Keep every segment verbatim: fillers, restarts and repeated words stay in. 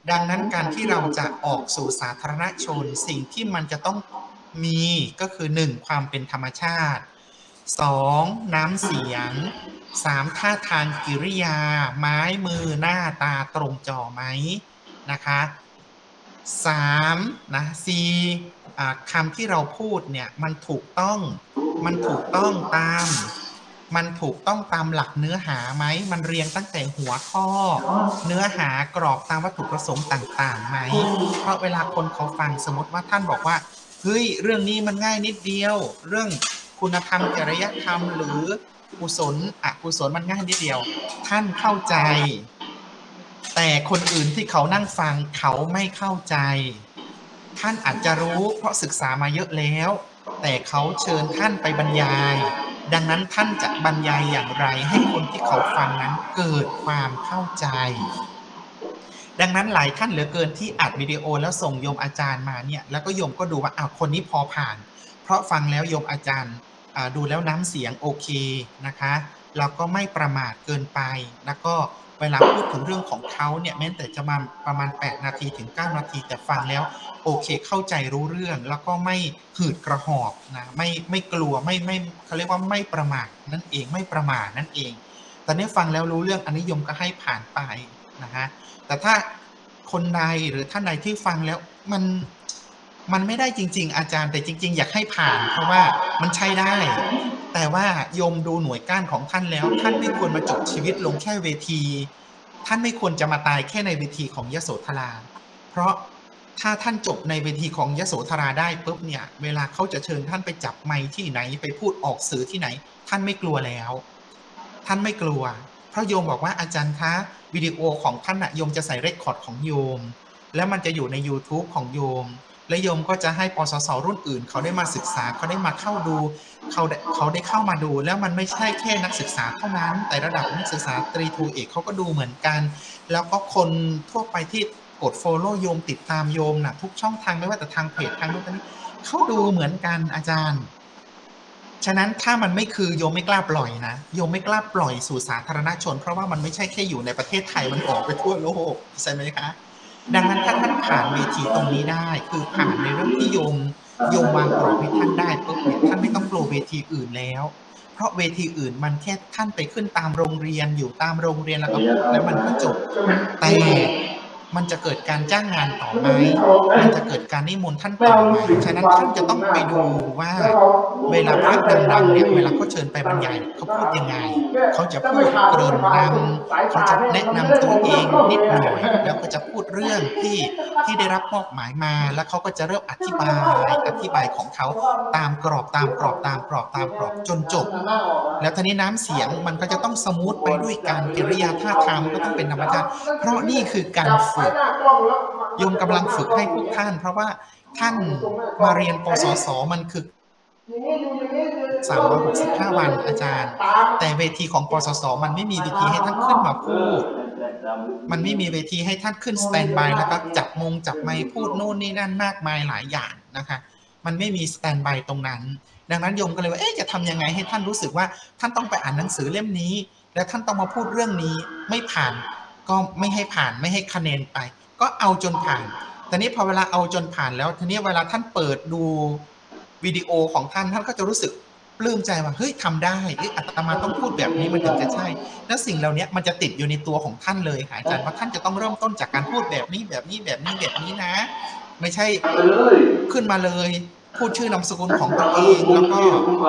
ดังนั้นการที่เราจะออกสู่สาธารณชนสิ่งที่มันจะต้องมีก็คือหนึ่งความเป็นธรรมชาติสองน้ำเสียงสามท่าทางกิริยาไม้มือหน้าตาตรงจอไหมนะคะสามนะสี่คำที่เราพูดเนี่ยมันถูกต้องมันถูกต้องตามมันถูกต้องตามหลักเนื้อหาไหมมันเรียงตั้งแต่หัวข้อเนื้อหากรอบตามวัตถุประสงค์ต่างๆไหมเพราะเวลาคนเขาฟังสมมติว่าท่านบอกว่าเฮ้ยเรื่องนี้มันง่ายนิดเดียวเรื่องคุณธรรมจริยธรรมหรือกุศลอกุศลมันง่ายนิดเดียวท่านเข้าใจแต่คนอื่นที่เขานั่งฟังเขาไม่เข้าใจท่านอาจจะรู้เพราะศึกษามาเยอะแล้วแต่เขาเชิญท่านไปบรรยายดังนั้นท่านจะบรรยายอย่างไรให้คนที่เขาฟังนั้นเกิดความเข้าใจดังนั้นหลายท่านเหลือเกินที่อัดวิดีโอแล้วส่งโยมอาจารย์มาเนี่ยแล้วก็โยมก็ดูว่าอ้าวคนนี้พอผ่านเพราะฟังแล้วโยมอาจารย์ดูแล้วน้ำเสียงโอเคนะคะแล้วก็ไม่ประมาทเกินไปแล้วก็เวลาพูดถึงเรื่องของเขาเนี่ยแม้แต่จะมาประมาณแปดนาทีถึงเก้านาทีแต่ฟังแล้วโอเคเข้าใจรู้เรื่องแล้วก็ไม่หืดกระหอบนะไม่ไม่กลัวไม่ไม่เขาเรียกว่าไม่ประมาทนั่นเองไม่ประมาทนั่นเองตอนนี้ฟังแล้วรู้เรื่องอันนี้โยมก็ให้ผ่านไปนะฮะแต่ถ้าคนใดหรือท่านใดที่ฟังแล้วมันมันไม่ได้จริงๆอาจารย์แต่จริงๆอยากให้ผ่านเพราะว่ามันใช้ได้แต่ว่าโยมดูหน่วยก้านของท่านแล้วท่านไม่ควรมาจบชีวิตลงแค่เวทีท่านไม่ควรจะมาตายแค่ในเวทีของยโสธราเพราะถ้าท่านจบในเวทีของยโสธราได้ปุ๊บเนี่ยเวลาเขาจะเชิญท่านไปจับไมค์ที่ไหนไปพูดออกสื่อที่ไหนท่านไม่กลัวแล้วท่านไม่กลัวเพราะโยมบอกว่าอาจารย์คะวิดีโอของท่านนะโยมจะใส่เรคคอร์ดของโยมแล้วมันจะอยู่ใน YouTube ของโยมและโยมก็จะให้ปสสรุ่นอื่นเขาได้มาศึกษาเขาได้มาเข้าดูเขาเขาได้เข้ามาดูแล้วมันไม่ใช่แค่นักศึกษาเท่านั้นแต่ระดับนักศึกษาตรีโทเอกเขาก็ดูเหมือนกันแล้วก็คนทั่วไปที่กด follow โยมติดตามโยมนะทุกช่องทางไม่ว่าแต่ทางเพจทางนู้นทางนี้เขาดูเหมือนกันอาจารย์ฉะนั้นถ้ามันไม่คือโยมไม่กล้าปล่อยนะโยมไม่กล้าปล่อยสู่สาธารณชนเพราะว่ามันไม่ใช่แค่อยู่ในประเทศไทยมันออกไปทั่วโลกใช่ไหมคะดังนั้นถ้าท่านผ่านเวทีตรงนี้ได้คือผ่านในเรื่องที่โยมโยมวางกรอบให้ท่านได้ปุ๊บเนี่ยท่านไม่ต้องกลัวเวทีอื่นแล้วเพราะเวทีอื่นมันแค่ท่านไปขึ้นตามโรงเรียนอยู่ตามโรงเรียนแล้วก็พูดแล้วมันก็จบแต่มันจะเกิดการจ้างงานต่อไหมมันจะเกิดการนิมนต์ท่านต่อไหมฉะนั้นท่านจะต้องไปดูว่าเวลาพระดังๆเนี่ยเวลาเขาเชิญไปบรรยายเขาพูดยังไงเขาจะพูดเกริ่นนำเขาจะแนะนำตัวเองนิดหน่อยแล้วก็จะพูดเรื่องที่ที่ได้รับมอบหมายมาแล้วเขาก็จะเริ่มอธิบายอธิบายของเขาตามกรอบตามกรอบตามกรอบตามกรอบจนจบแล้วทีนี้น้ำเสียงมันก็จะต้องสมูทไปด้วยการกิริยาท่าทางมันก็ต้องเป็นธรรมชาติเพราะนี่คือการฝึกโยมกำลังฝึกให้พวกท่านเพราะว่าท่านมาเรียนปสสมันคือสามร้อยหกสิบห้าวันอาจารย์แต่เวทีของปสสมันไม่มีเวทีให้ท่านขึ้นมาพูดมันไม่มีเวทีให้ท่านขึ้นสแตนด์บายแล้วก็จับมงจับไมค์พูดโน่นนี่นั่นมากมายหลายอย่างนะคะมันไม่มีสแตนด์บายตรงนั้นดังนั้นโยมก็เลยว่าเอ๊ะจะทำยังไงให้ท่านรู้สึกว่าท่านต้องไปอ่านหนังสือเล่มนี้แล้วท่านต้องมาพูดเรื่องนี้ไม่ผ่านก็ไม่ให้ผ่านไม่ให้คะแนนไปก็เอาจนผ่านทีนี้พอเวลาเอาจนผ่านแล้วทีนี้เวลาท่านเปิดดูวิดีโอของท่านท่านก็จะรู้สึกปลื้มใจว่าเฮ้ยทำได้เฮ้ยอาตมาต้องพูดแบบนี้มันถึงจะใช่แล้วสิ่งเหล่านี้มันจะติดอยู่ในตัวของท่านเลยค่ะอาจารย์ว่าท่านจะต้องเริ่มต้นจากการพูดแบบนี้แบบนี้แบบนี้แบบนี้นะไม่ใช่ขึ้นมาเลยพูดชื่อนามสกุลของตัวเองแล้วก็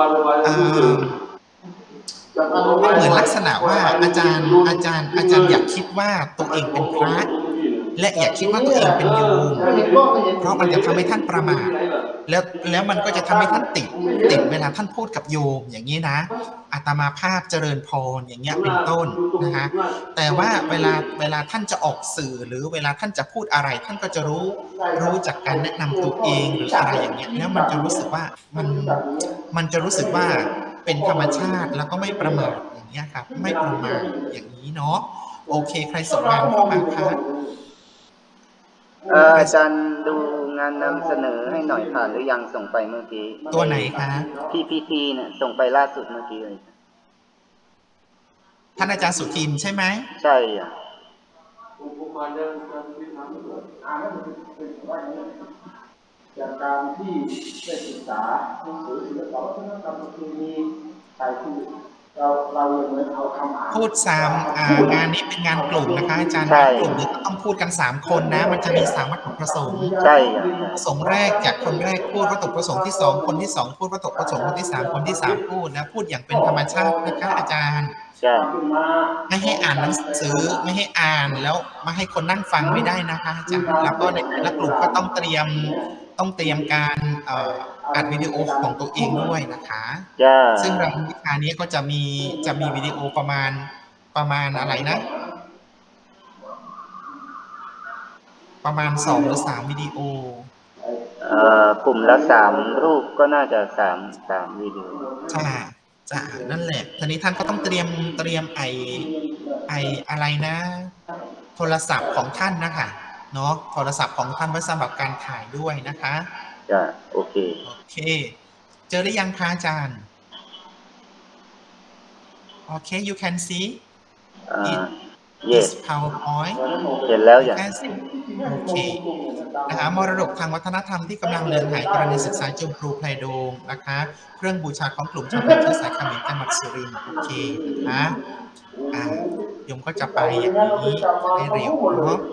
เหมือนลักษณะว่าอาจารย์อาจารย์อาจารย์อยากคิดว่าตัวเองเป็นพระและอย่าคิดว่าตัวเองเป็นโยมเพราะมันจะทำให้ท่านประมาทแล้วแล้วมันก็จะทำให้ท่านติดติดเวลาท่านพูดกับโยมอย่างนี้นะอาตมาภาพเจริญพรอย่างเงี้ยเป็นต้นนะคะแต่ว่าเวลาเวลาท่านจะออกสื่อหรือเวลาท่านจะพูดอะไรท่านก็จะรู้รู้จากการแนะนำตัวเองหรืออะไรอย่างเงี้ยแล้วมันจะรู้สึกว่ามันมันจะรู้สึกว่าเป็นธรรมชาติแล้วก็ไม่ประมาทอย่างเงี้ยครับไม่ประมาทอย่างนี้เนาะโอเคใครส่งงานเข้ามาครับอาจารย์ดูงานนำเสนอให้หน่อยผ่านหรือยังส่งไปเมื่อกี้ตัวไหนคะพี พี ที เนี่ยส่งไปล่าสุดเมื่อกี้เลยท่านอาจารย์สุทินใช่ไหมใช่อ่ะอ่านให้มันเป็นว่าอย่างนี้จากการที่ได้ศึกษาหนังสือศิลปะวัฒนธรรมประเพณีไทยที่เราเราเหมือนเอาคำอ่านพูดสามอ่างานนี้เป็นงานกลุ่มนะคะอาจารย์งานกลุ่มเนี่ยก็ต้องพูดกันสามคนนะมันจะมีสามวัตถุประสงค์ใช่ประสงค์แรกจากคนแรกพูดวัตถุประสงค์ที่สองคนที่สองพูดวัตถุประสงค์คนที่สามคนที่สามพูดนะพูดอย่างเป็นธรรมชาตินะคะอาจารย์ไม่ให้อ่านหนังสือไม่ให้อ่านแล้วมาให้คนนั่งฟังไม่ได้นะคะอาจารย์แล้วก็ในแต่ละกลุ่มก็ต้องเตรียมต้องเตรียมการอัดวิดีโอของตัวเองด้วยนะคะซึ่งรายวิชานี้ก็จะมีจะมีวิดีโอประมาณประมาณอะไรนะประมาณสองหรือสามวิดีโอเอ่อกลุ่มละสามรูปก็น่าจะสามสามวิดีโอจ้าจ้านั่นแหละทีนี้ท่านก็ต้องเตรียมเตรียมไอไออะไรนะโทรศัพท์ของท่านนะคะเนาะโทรศัพท์ของท่านไว้สำหรับการถ่ายด้วยนะคะจ้าโอเคโอเคเจอหรือยังคะอาจารย์โอเค you can see it yes PowerPoint เห็นแล้วอย่างโอเคนะคะมรดกทางวัฒนธรรมที่กำลังเลือนหายกรณีศึกษาจมพลูไพรโดงนะคะเครื่องบูชาของกลุ่มชาวไทยเชื้อสายเขมรจังหวัดสุรินทร์โอเคนะคะอ่ายมก็จะไปอย่างนี้ได้เร็วเนาะ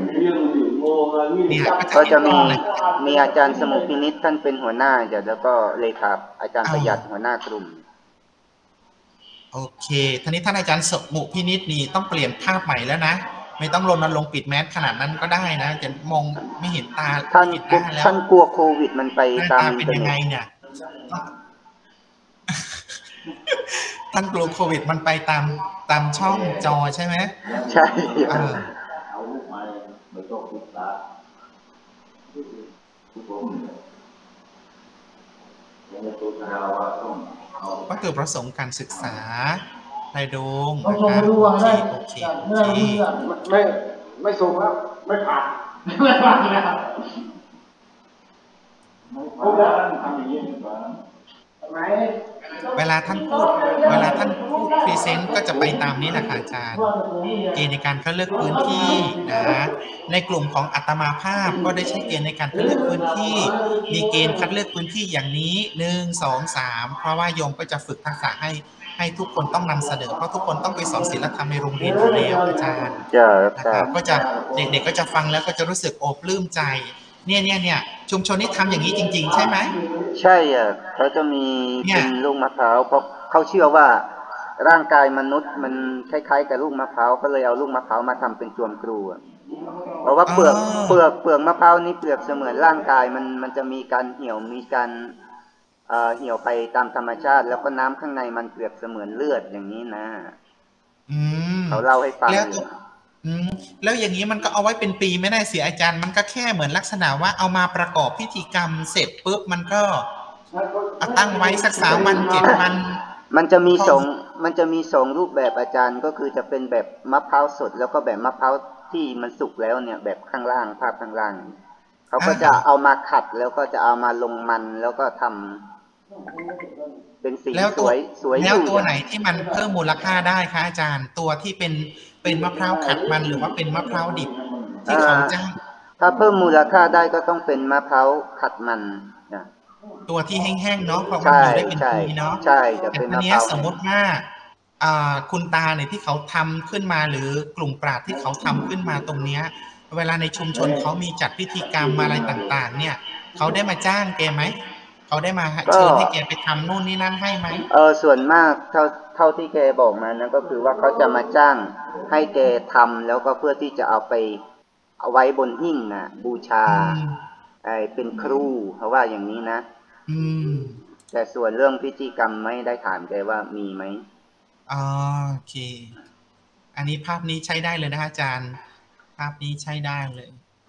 เนี่ยก็จะมีมีอาจารย์สมุพินิจท่านเป็นหัวหน้าจะแล้วก็เลขาอาจารย์ประหยัดหัวหน้ากลุ่มโอเคท่านี้ท่านอาจารย์สมุพินิจนี่ต้องเปลี่ยนภาพใหม่แล้วนะไม่ต้องรณรงค์ปิดแมสขนาดนั้นก็ได้นะจะมองไม่เห็นตาท่านท่านกลัวโควิดมันไปตามเป็นยังไงเนี่ยท่านกลัวโควิดมันไปตามตามช่องจอใช่ไหมใช่วัตถุประสงค์การศึกษาไรโดงนะคะโอเคโอเคโอเคไม่ไม่ส่งแล้วไม่ผ่านไม่ผ่านแล้วพูดแล้วทำอย่างนี้ทำไมเวลาท่านพูดเวลาท่านพูดพรีเซนต์ก็จะไปตามนี้แหละค่ะอาจารย์เกณฑ์ในการคัดเลือกพื้นที่นะในกลุ่มของอัตมาภาพก็ได้ใช้เกณฑ์ในการคัดเลือกพื้นที่มีเกณฑ์คัดเลือกพื้นที่อย่างนี้หนึ่งสองสามเพราะว่าโยมก็จะฝึกทักษะให้ให้ทุกคนต้องนำเสนอเพราะทุกคนต้องไปสอนศิลธรรมในโรงเรียนอยู่แล้วอาจารย์นะครับก็จะเด็กๆก็จะฟังแล้วก็จะรู้สึกโอบปลื้มใจเนี่ยเนี่ยเนี่ยชุมชนนี้ทำอย่างนี้จริงๆใช่ไหมใช่อ่ะเขาจะมีเป็นลูกมะพร้าวเพราะเขาเชื่อว่าร่างกายมนุษย์มันคล้ายๆกับลูกมะพร้าวก็เลยเอาลูกมะพร้าวมาทำเป็นจวมกรูเพราะว่าเปลือกเปลือกเปลือกมะพร้าวนี้เปลือกเสมือนร่างกายมันมันจะมีการเหี่ยวมีการเหี่ยวไปตามธรรมชาติแล้วก็น้ำข้างในมันเปรียบเสมือนเลือดอย่างนี้นะเขาเล่าให้ฟังอืมแล้วอย่างนี้มันก็เอาไว้เป็นปีไม่ได้เสียอาจารย์มันก็แค่เหมือนลักษณะว่าเอามาประกอบพิธีกรรมเสร็จปุ๊บมันก็ตั้งไว้สักสามวันเจ็ดวันมันจะมีสองมันจะมีสองรูปแบบอาจารย์ก็คือจะเป็นแบบมะพร้าวสดแล้วก็แบบมะพร้าวที่มันสุกแล้วเนี่ยแบบข้างล่างภาพข้างล่างเขาก็จะเอามาขัดแล้วก็จะเอามาลงมันแล้วก็ทำเป็นสีสวยสวยแล้วตัวไหนที่มันเพิ่มมูลค่าได้คะอาจารย์ตัวที่เป็นเป็นมะพร้าวขัดมันหรือว่าเป็นมะพร้าวดิบที่เขาจ้างถ้าเพิ่มมูลค่าได้ก็ต้องเป็นมะพร้าวขัดมันตัวที่แห้งๆเนาะเพราะมันอยู่ได้เป็นปีเนาะใช่จะเป็นมะพร้าวสมมติว่าคุณตาเนี่ยที่เขาทำขึ้นมาหรือกลุ่มปราชญ์ที่เขาทำขึ้นมาตรงเนี้ยเวลาในชุมชนเขามีจัดพิธีกรรมอะไรต่างๆเนี่ยเขาได้มาจ้างแกไหมเขาได้มาเชิญให้แกไปทำนู่นนี่นั่นให้ไหมเออส่วนมากเท่าเท่าที่แกบอกมานะก็คือว่าเขาจะมาจ้างให้แกทำแล้วก็เพื่อที่จะเอาไปเอาไว้บนหิ้งนะบูชาไอเป็นครูเขาว่าอย่างนี้นะแต่ส่วนเรื่องพิธีกรรมไม่ได้ถามแกว่ามีไหมอ๋อโอเคอันนี้ภาพนี้ใช้ได้เลยนะอาจารย์ภาพนี้ใช้ได้เลย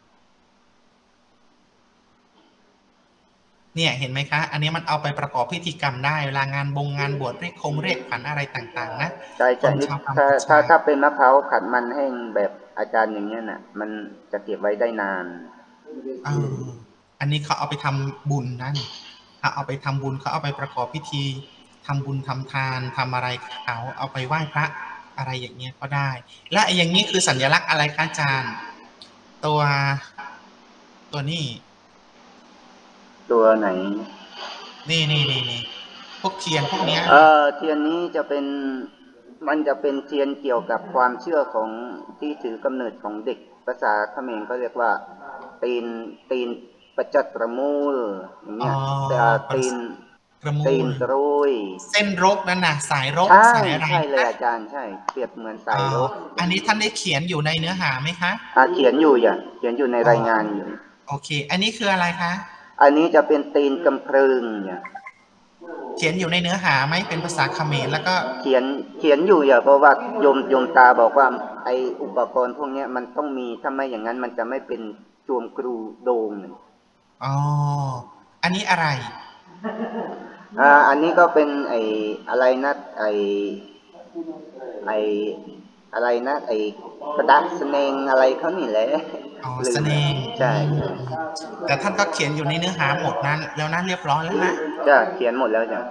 เนี่ยเห็นไหมคะอันนี้มันเอาไปประกอบพิธีกรรมได้เวลางานบงงานบวชเรียกคงเรียกผันอะไรต่างๆนะใช่ใช่ถ้าถ้าถ้าเป็นมะพร้าวขัดมันแห้งแบบอาจารย์อย่างเงี้ยน่ะมันจะเก็บไว้ได้นานออันนี้เขาเอาไปทำบุญนั่นเขาเอาไปทำบุญเขาเอาไปประกอบพิธีทำบุญทำทานทำอะไรเขาเอาไปไหว้พระอะไรอย่างเงี้ยก็ได้และอย่างนี้คือสัญลักษณ์อะไรคะอาจารย์ตตัวตัวนี้ตัวไหนนี่นี่นี่นี่พวกเทียนพวกเนี้ยเออเทียนนี้จะเป็นมันจะเป็นเทียนเกี่ยวกับความเชื่อของที่ถือกำเนิดของเด็กภาษาเขมรก็เรียกว่าตีนตีนประจัดประมูลอย่างเงี้ยแต่ตีนตีนกรุยเส้นรกนั่นน่ะสายรกสายอะไรใช่เลยอาจารย์ใช่เปรียบเหมือนสายรกอันนี้ท่านได้เขียนอยู่ในเนื้อหาไหมคะอ่าเขียนอยู่อย่างเขียนอยู่ในรายงานอยู่โอเคอันนี้คืออะไรคะอันนี้จะเป็นตีนกำพรึงเนี่ยเขียนอยู่ในเนื้อหาไหมเป็นภาษาเขมรแล้วก็เขียนเขียนอยู่อย่าเพราะว่าโยมโยมตาบอกว่าไออุปกรณ์พวกนี้มันต้องมีถ้าไม่อย่างนั้นมันจะไม่เป็นจวมกรูโดงอ๋ออันนี้อะไรอ่าอันนี้ก็เป็นไออะไรนะไอไออะไรนะไอกระดาษสเนงอะไรเขานี่แหละอ๋อสเนงใช่แต่ท่านก็เขียนอยู่ในเนื้อหาหมดนั้นแล้วนั้นเรียบร้อยแล้วนะจ้ะเขียนหมดแล้วจ้ะ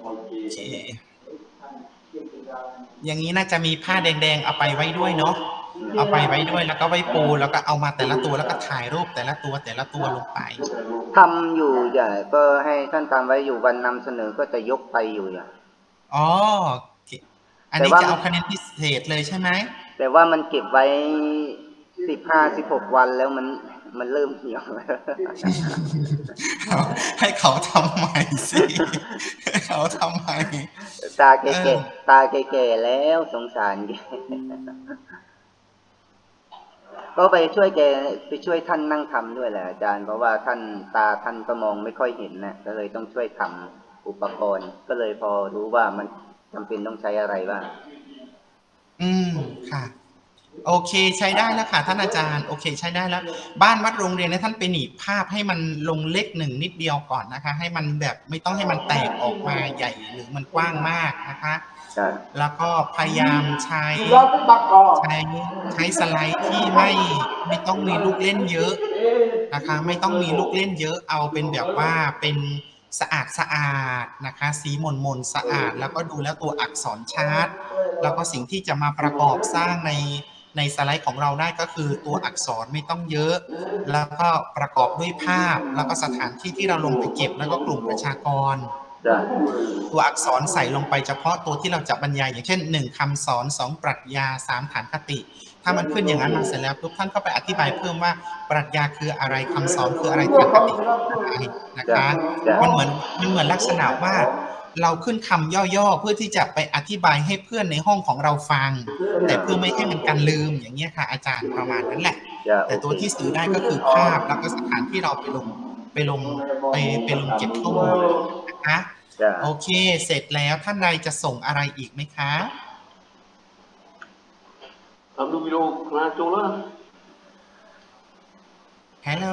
อย่างนี้น่าจะมีผ้าแดงๆเอาไปไว้ด้วยเนาะเอาไปไว้ด้วยแล้วก็ไว้ปูแล้วก็เอามาแต่ละตัวแล้วก็ถ่ายรูปแต่ละตัวแต่ละตัวลงไปทำอยู่อย่าก็ให้ท่านตามไว้อยู่วันนำเสนอก็จะยกไปอยู่อย่างอ๋ออันนี้จะเอาคะแนนพิเศษเลยใช่ไหมแต่ว่ามันเก็บไว้สิบห้าสิบหกวันแล้วมันมันเริ่มเหี่ยวให้เขาทำใหม่สิให้เขาทำใหม่ตาแก่ๆตาแก่ๆแล้วสงสารแกก็ไปช่วยแกไปช่วยท่านนั่งทำด้วยแหละอาจารย์เพราะว่าท่านตาท่านก็มองไม่ค่อยเห็นนะก็เลยต้องช่วยทำอุปกรณ์ก็เลยพอรู้ว่ามันจำเป็นต้องใช้อะไรบ้างอืมค่ะโอเคใช้ได้แล้วค่ะท่านอาจารย์โอเคใช้ได้แล้วบ้านวัดโรงเรียนเนี่ยท่านไปหนีบภาพให้มันลงเลขหนึ่งนิดเดียวก่อนนะคะให้มันแบบไม่ต้องให้มันแตกออกมาใหญ่หรือมันกว้างมากนะคะแล้วก็พยายามใช้ใช้ใช้สไลด์ที่ไม่ไม่ต้องมีลูกเล่นเยอะนะคะไม่ต้องมีลูกเล่นเยอะเอาเป็นแบบว่าเป็นสะอาดสะอาดนะคะสีมนมนสะอาดแล้วก็ดูแล้วตัวอักษรชัดแล้วก็สิ่งที่จะมาประกอบสร้างในในสไลด์ของเราได้ก็คือตัวอักษรไม่ต้องเยอะแล้วก็ประกอบด้วยภาพแล้วก็สถานที่ที่เราลงไปเก็บแล้วก็กลุ่มประชากรตัวอักษรใส่ลงไปเฉพาะตัวที่เราจะบรรยายอย่างเช่นหนึ่งคำสอนสองปรัชญาสามฐานคติถ้ามันขึ้นอย่างนั้นมาเสร็จแล้วทุกท่านก็ไปอธิบายเพิ่มว่าปรัชญาคืออะไรคำสอนคืออะไรฐานคติคืออะไรนะคะมันเหมือนมันเหมือนลักษณะว่าเราขึ้นคำย่อๆเพื่อที่จะไปอธิบายให้เพื่อนในห้องของเราฟังแต่เพื่อไม่ให้มันกันลืมอย่างเงี้ยค่ะอาจารย์ประมาณนั้นแหละแต่ตัวที่สื่อได้ก็คือภาพแล้วก็สถานที่เราไปลงไปลงไปไปลงเก็บข้อมูลนะคะโอเคเสร็จแล้วท่านใดจะส่งอะไรอีกไหมคะทำดูวิดีโอมาโจแล้วฮัลโหล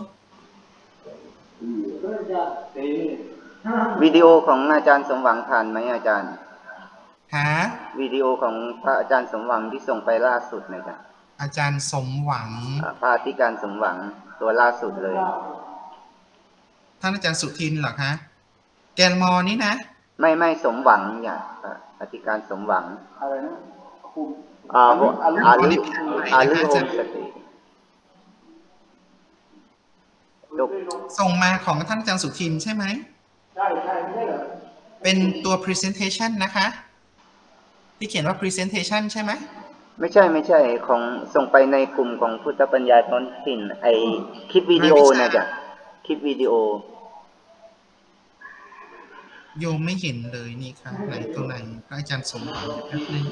วิดีโอของอาจารย์สมหวังผ่านไหมอาจารย์ฮะวิดีโอของพระอาจารย์สมหวังที่ส่งไปล่าสุดนะจ๊ะอาจารย์สมหวังพระอธิการสมหวังตัวล่าสุดเลยท่านอาจารย์สุทินเหรอคะแกนมอนี่นะไม่ไม่สมหวังอย่างอธิการสมหวังอะไรนะอาอาลืออาลือโฮมสเตย์ส่งมาของท่านอาจารย์สุทินใช่ไหมใช่ใช่ไม่ใช่เหรอเป็นตัว presentation นะคะที่เขียนว่า presentation ใช่ไหมไม่ใช่ไม่ใช่ของส่งไปในกลุ่มของพุทธปัญญาท้องถิ่นไอคลิปวิดีโอนะจ๊ะคลิปวิดีโอโยมไม่เห็นเลยนี่ค่ะไหนตัวไหนพระอาจารย์สมหวังแป๊บนึง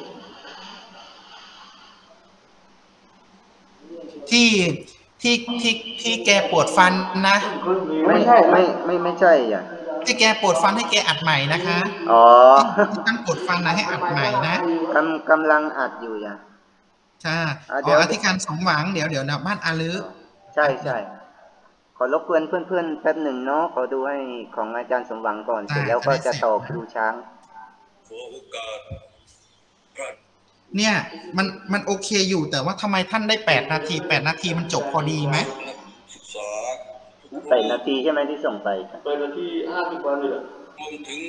ที่ที่ที่ที่แกปวดฟันนะไม่ใช่ไม่ไม่ไม่ใช่อ่ะที่แกปวดฟันให้แกอัดใหม่นะคะอ๋อที่ตั้งปวดฟันนะให้อัดใหม่นะกำกำลังอัดอยู่อ่ะใช่อ๋ออธิการสมหวังเดี๋ยวเดี๋ยวนะบ้านอาลือใช่ใช่ขอรบกวนเพื่อนๆแป๊บหนึ่งเนาะขอดูให้ของอาจารย์สมหวังก่อนเสร็จแล้วก็จะต่อคิวช้างเนี่ยมันมันโอเคอยู่แต่ว่าทำไมท่านได้แปดนาทีแปดนาทีมันจบพอดีไหมแปดนาทีใช่ไหมที่ส่งไปแปดนาทีห้าสิบกว่าเลยรวมถึง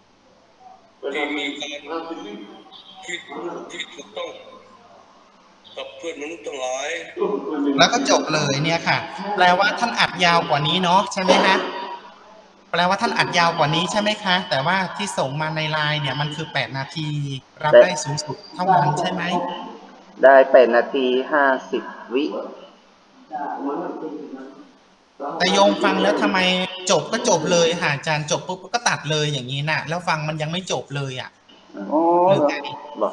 ที่มีการที่ที่ถูกต้องกับเพื่อนมนุษย์ทั้งหลายแล้วก็จบเลยเนี่ยค่ะแปลว่าท่านอัดยาวกว่านี้เนาะใช่ไหมคะแปลว่าท่านอัดยาวกว่านี้ใช่ไหมคะแต่ว่าที่ส่งมาในไลน์เนี่ยมันคือแปดนาทีรับได้สูงสุดเท่านั้นใช่ไหมได้แปดนาทีห้าสิบวิแต่โยมฟังแล้วทำไมจบก็จบเลยค่ะอาจารย์จบปุ๊บก็ตัดเลยอย่างนี้น่ะแล้วฟังมันยังไม่จบเลยอ่ะอ๋อเหรอ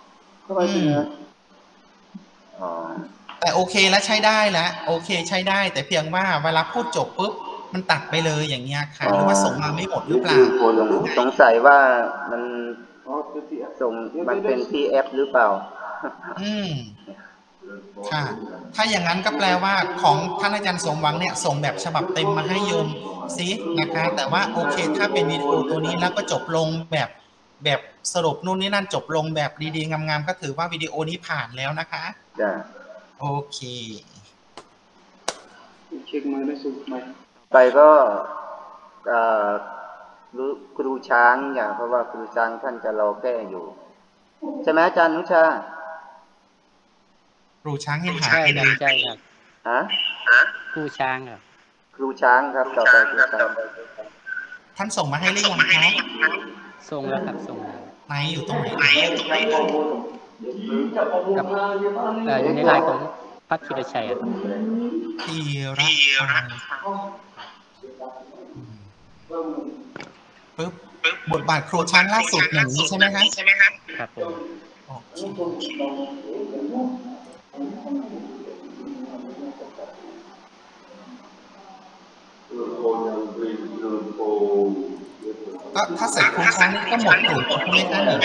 แต่โอเคแล้วใช้ได้แล้วโอเคใช้ได้แต่เพียงว่าเวลาพูดจบปุ๊บมันตัดไปเลยอย่างเงี้ยค่ะหรือว่าส่งมาไม่หมดหรือเปล่าสงสัยว่ามันส่งมันเป็น พี เอฟ หรือเปล่าอืมค่ะถ้าอย่างนั้นก็แปลว่าของท่านอาจารย์สมหวังเนี่ยส่งแบบฉบับเต็มมาให้โยมซินะคะแต่ว่าโอเคถ้าเป็นวิดีโอตัวนี้แล้วก็จบลงแบบแบบสรุปนู่นนี่นั่นจบลงแบบดีๆงามๆก็ถือว่าวิดีโอนี้ผ่านแล้วนะคะจ้ะโอเคเช็คมาได้สุดไหมไปก็ครูช้างอย่างเพราะว่าครูช้างท่านจะรอแก้อยู่ใช่ไหมอาจารย์นุชาครูช้างให้หาใช่ครับใช่ครับฮะครูช้างครับครูช้างครับต่อไปครูช้างท่านส่งมาให้หรือยังครับส่งแล้วครับส่งไหนอยู่ตรงไหนกับอยู่ในไลน์ของพัฒธีรชัยครับธีรชัยปึ๊บบทบาทครูช้างล่าสุดหนึ่งนี้ใช่ไหมครับครับผมก็ถ้าเสร็จครูช้างนี่ก็หมดกลุ่มใช่ไหมคะนี่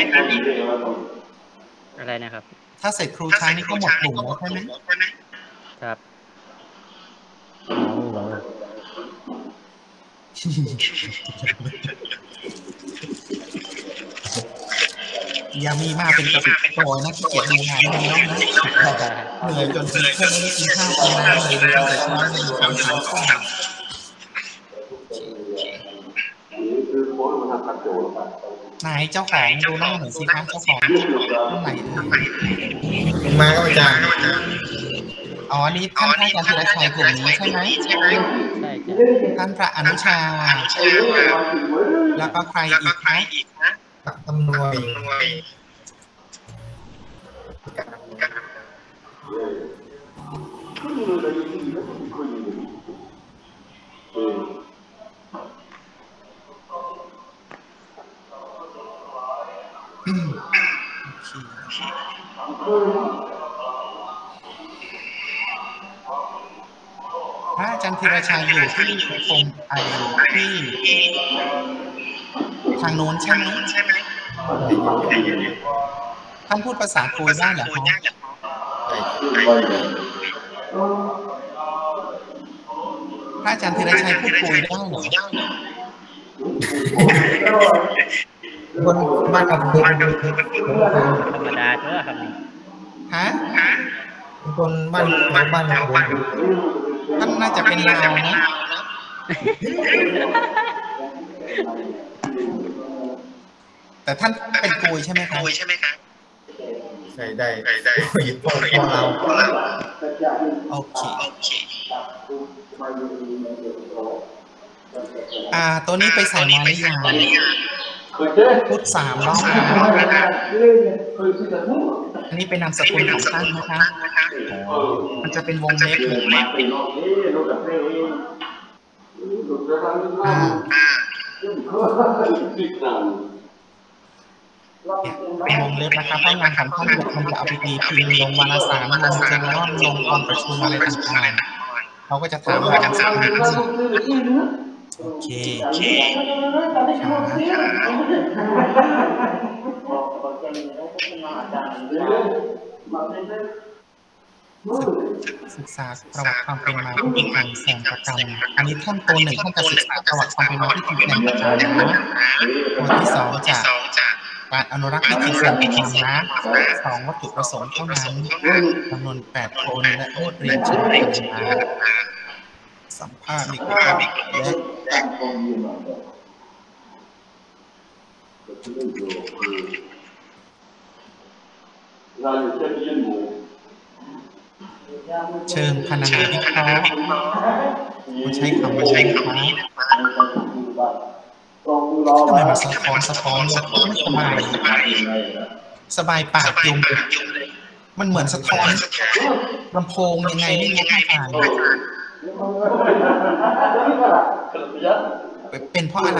อะไรนะครับถ้าเสร็จครูช้างนี่ก็หมดกลุ่มแล้วใช่ไหมครับอย่ามีมาเป็นกระปิดโอยนะขี้เกียจทำงานน้องนะเหนื่อยจนถึงแค่ไม่ได้กินข้าวกินน้ำเลยตั้งแต่เช้าเลยสามสามข้าวไหนเจ้าของดูหน้าหน่อยสิคะเจ้าของท่านไหนมาก็อาจารย์อ๋อนี่ท่านพระอาจารย์ธีรชัยกลุ่มนี้ใช่ไหมใช่ท่านพระอนุชาแล้วก็ใครอีกนะอำนวยพระอาจารย์ธีรชัยอยู่ที่คมไอที่ทางโน้นใช่ไหมท่านพูดภาษาคุยได้เหรอครับพระอาจารย์ธีรชัยพูดคุยได้เหรอคนบ้านกับคนธรรมดาเถอะครับฮะคนบ้านบ้านกับคนท่านน่าจะเป็นลาวนะแต่ท่านเป็นกุยใช่ไหมครับใช่ได้ได้พวกเราโอเคอ่าตัวนี้ไปใส่มาหรือยังพูดสามรอบอันนี้เป็นนามสกุลของท่านนะคะมันจะเป็นวงเล็บอ่าเป็นวงเล็บนะครับเพราะงานของท่านมันจะเอาไปตีพิมพ์ลงวารสารลงเจอร์ลงตอนประชุมอะไรต่างๆเขาก็จะถามว่าโอเคศึกษาประวัติความเป็นมาที่เป็นการแสดงประกรรมอันนี้ท่านตัวหนึ่งท่านจะศึกษาประวัติความเป็นมาที่เป็นแสดงประกรรมนะตัวที่สองจะการอนุรักษ์วิถีแสดงประกรรมนะสองวัตถุประสงค์เท่านั้นจำนวนแปดคนและบทเรียนชิ้นเป็นมาสัมภาษณ์มีความและเราอยู่เช่นยืนหมูเชิงพรรณนาวิเคราะห์คุณใช้คำว่าใช้คำนี้นะคะทำไมมันสะท้อนสะท้อนสะท้อนสบายสบายปากจุ่มมันเหมือนสะท้อนลำโพงยังไงไม่รู้ค่ะอาจารย์เป็นเพราะอะไร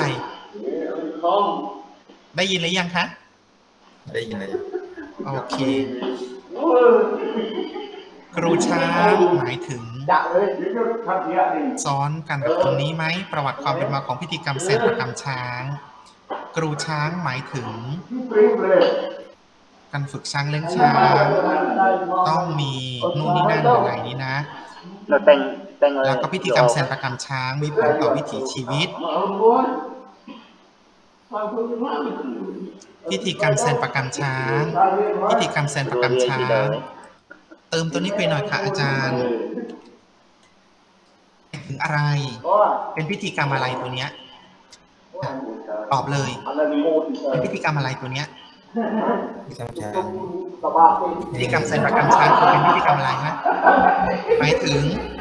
ได้ยินหรือยังคะได้ยินเลยโอเคครูช้างหมายถึงซ้อนกันกับตรงนี้ไหมประวัติความเป็นมาของพิธีกรรมแสนประกำช้างครูช้างหมายถึงการฝึกช้างเลี้ยงช้างต้องมีนู่นนี่นั่นอะไรนี่นะแล้วก็พิธีกรรมแสนประกำช้างมีผลต่อวิถีชีวิตพิธีกรรมแสนประกำช้างพิธีกรรมแสนประกำช้างเติมตัวนี้ไปหน่อยค่ะอาจารย์ถึงอะไรเป็นพิธีกรรมอะไรตัวเนี้ยตอบเลยเป็นพิธีกรรมอะไรตัวเนี้ยพิธีกรรมแสนประกำช้างคือเป็นพิธีกรรมอะไรฮะหมายถึง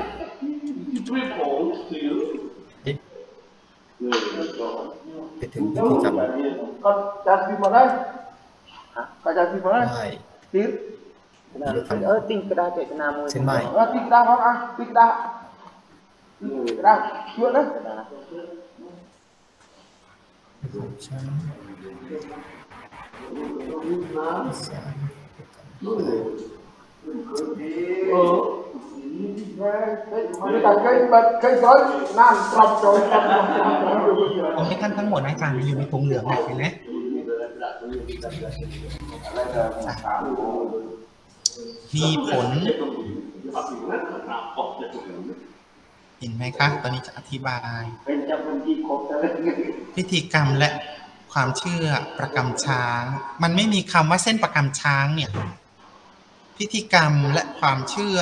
ไปถึงพิธีกรรมก็จะพิมพ์มาได้ก็จะพิมพ์มาได้ติดเออติ้งกระดาษเจตนามือเช่นไม่เออติ้งกระดาษครับอ่ะติ้งกระดาษกระดาษเยอะนะเออไม่แต่เคยเคยสอนนั่นตรอมโจรตรอมโจรผมให้ท่านทั้งหมดอาจารย์อยู่ในถุงเหลืองเห็นไหมมีผลเห็นไหมคะตอนนี้จะอธิบายพิธีกรรมและความเชื่อประกำช้างมันไม่มีคำว่าเส้นประกำช้างเนี่ยพิธีกรรมและความเชื่อ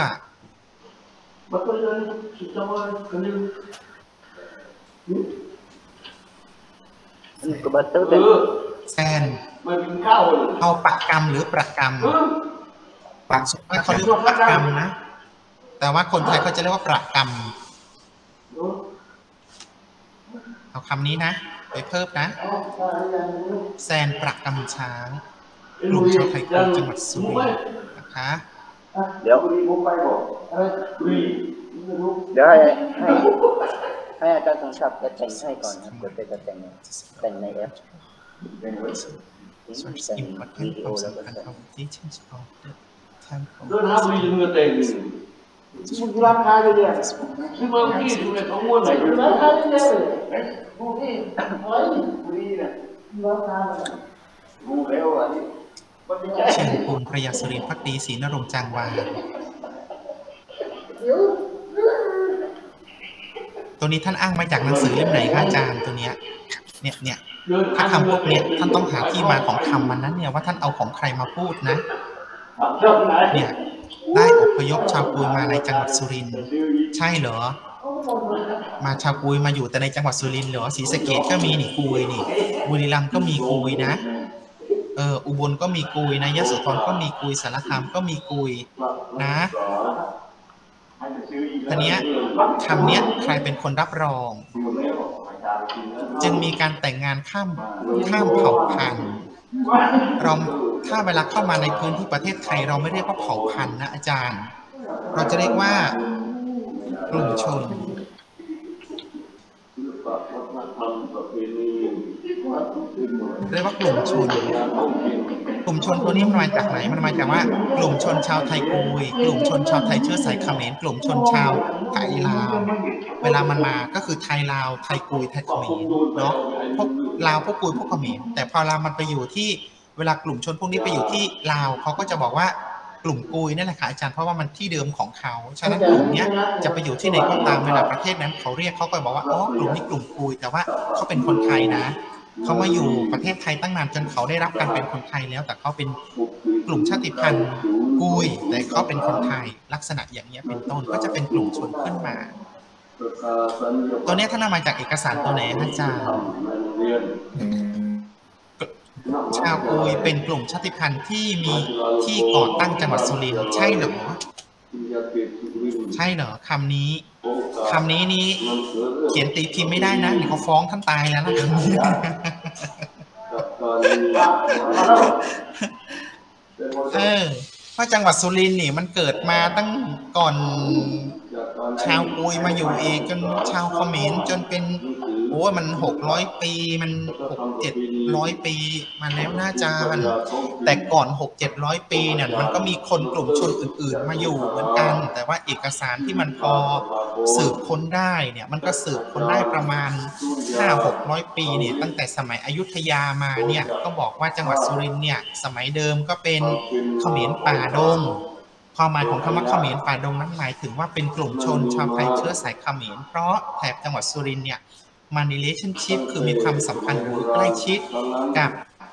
แซนเอาประกรรมหรือประกรรมปากสุภาพเขาเรียกว่าประกรรมนะแต่ว่าคนไทยเขาจะเรียกว่าประกรรมเอาคำนี้นะไปเพิ่มนะแซนประกรรมช้างกลุ่มชาวไทยจังหวัดสุรินทร์นะคะเดี๋ยวเดี๋ยวให้ให้ให้อาจารย์สมศักดิ์จะแต่งให้ก่อนนะเดี๋ยวจะแต่งแต่งในแอปส่วนสิ่งประกอบความสำคัญของที่ชื่นชอบทางของเดินห้าปีเงินเต็มมึงราคาเยอะๆซื้อมาที่ดูในข้อมูลไหนราคาเยอะเลยดูที่เฮ้ยดีนะราคาดูเร็วอันนี้เชิญคุณพระยาสุรินทร์ภักดีศรีนรงค์จางวาตัวนี้ท่านอ้างมาจากหนังสือเล่มไหนคะอาจารย์ตัวเนี้ยเนี่ยเนี่ยถ้าคำพวกเนี้ยท่านต้องหาที่มาของคำมันนั้นเนี่ยว่าท่านเอาของใครมาพูดนะเนี่ยได้อพยพชาวกุยมาในจังหวัดสุรินทร์ใช่เหรอมาชาวกุยมาอยู่แต่ในจังหวัดสุรินทร์เหรอศรีสะเกษก็มีนี่กุยนี่บุรีรัมย์ก็มีกุยนะเอออุบลก็มีกุยนะยโสธรก็มีกุยสารคามก็มีกุยนะทีเนี้ยคำเนี้ยใครเป็นคนรับรองจึงมีการแต่งงานข้ามข้ามเผ่าพันธุ์เราถ้าเวลาเข้ามาในพื้นที่ประเทศไทยเราไม่เรียกว่าเผ่าพันธุ์นะอาจารย์เราจะเรียกว่ากลุ่มชนเรียกว่ากลุ่มชนกลุ่มชนตัวนี้มันมาจากไหนมันมาจากว่ากลุ่มชนชาวไทยกุยกลุ่มชนชาวไทยเชื้อสายเขมรกลุ่มชนชาวไทยลาวเวลามันมาก็คือไทยลาวไทยกุยไทยเขมรเนาะพวกลาวพวกกุยพวกเขมรแต่พอเรามันไปอยู่ที่เวลากลุ่มชนพวกนี้ไปอยู่ที่ลาวเขาก็จะบอกว่ากลุ่มกุยนั่นแหละค่ะอาจารย์เพราะว่ามันที่เดิมของเขาฉะนั้นกลุ่มนี้จะไปอยู่ที่ไหนก็ตามเวลาประเทศนั้นเขาเรียกเขาก็บอกว่าอ๋อกลุ่มนี้กลุ่มกุยแต่ว่าเขาเป็นคนไทยนะเขามาอยู่ประเทศไทยตั้งนานจนเขาได้รับการเป็นคนไทยแล้วแต่เขาเป็นกลุ่มชาติพันธุ์กุยแต่เขาเป็นคนไทยลักษณะอย่างนี้เป็นต้นก็จะเป็นกลุ่มชนขึ้นมาตัวนี้ท่านนำมาจากเอกสารตัวไหนอาจารย์ชาวกุยเป็นกลุ่มชาติพันธุ์ที่มีที่ก่อตั้งจังหวัดสุรินทร์ใช่หรือใช่เหรอคำนี้คำนี้นี่เขียนตีพิมพ์ไม่ได้นะเดี๋ยวเขาฟ้องท่านตายแล้วนะคำนี้เออเพราะจังหวัดสุรินทร์นี่มันเกิดมาตั้งก่อนชาวกุยมาอยู่เองจนชาวเขมรจนเป็นโอ้มันหกร้อยปีมันหกเจ็ดร้อยปีมาแล้วน่าจะแต่ก่อนหกเจ็ดร้อยปีเนี่ยมันก็มีคนกลุ่มชนอื่นๆมาอยู่เหมือนกันแต่ว่าเอกสารที่มันพอสืบค้นได้เนี่ยมันก็สืบค้นได้ประมาณห้าหกร้อยปีเนี่ยตั้งแต่สมัยอยุธยามาเนี่ยก็บอกว่าจังหวัดสุรินทร์เนี่ยสมัยเดิมก็เป็นเขมรป่าดงความหมายของคำว่าเขมรป่าดงนั้นหมายถึงว่าเป็นกลุ่มชนชาวไทยเชื้อสายเขมรเพราะแถบจังหวัดสุรินทร์เนี่ยมัน relationship คือมีความสัมพันธ์หรือใกล้ชิดกับ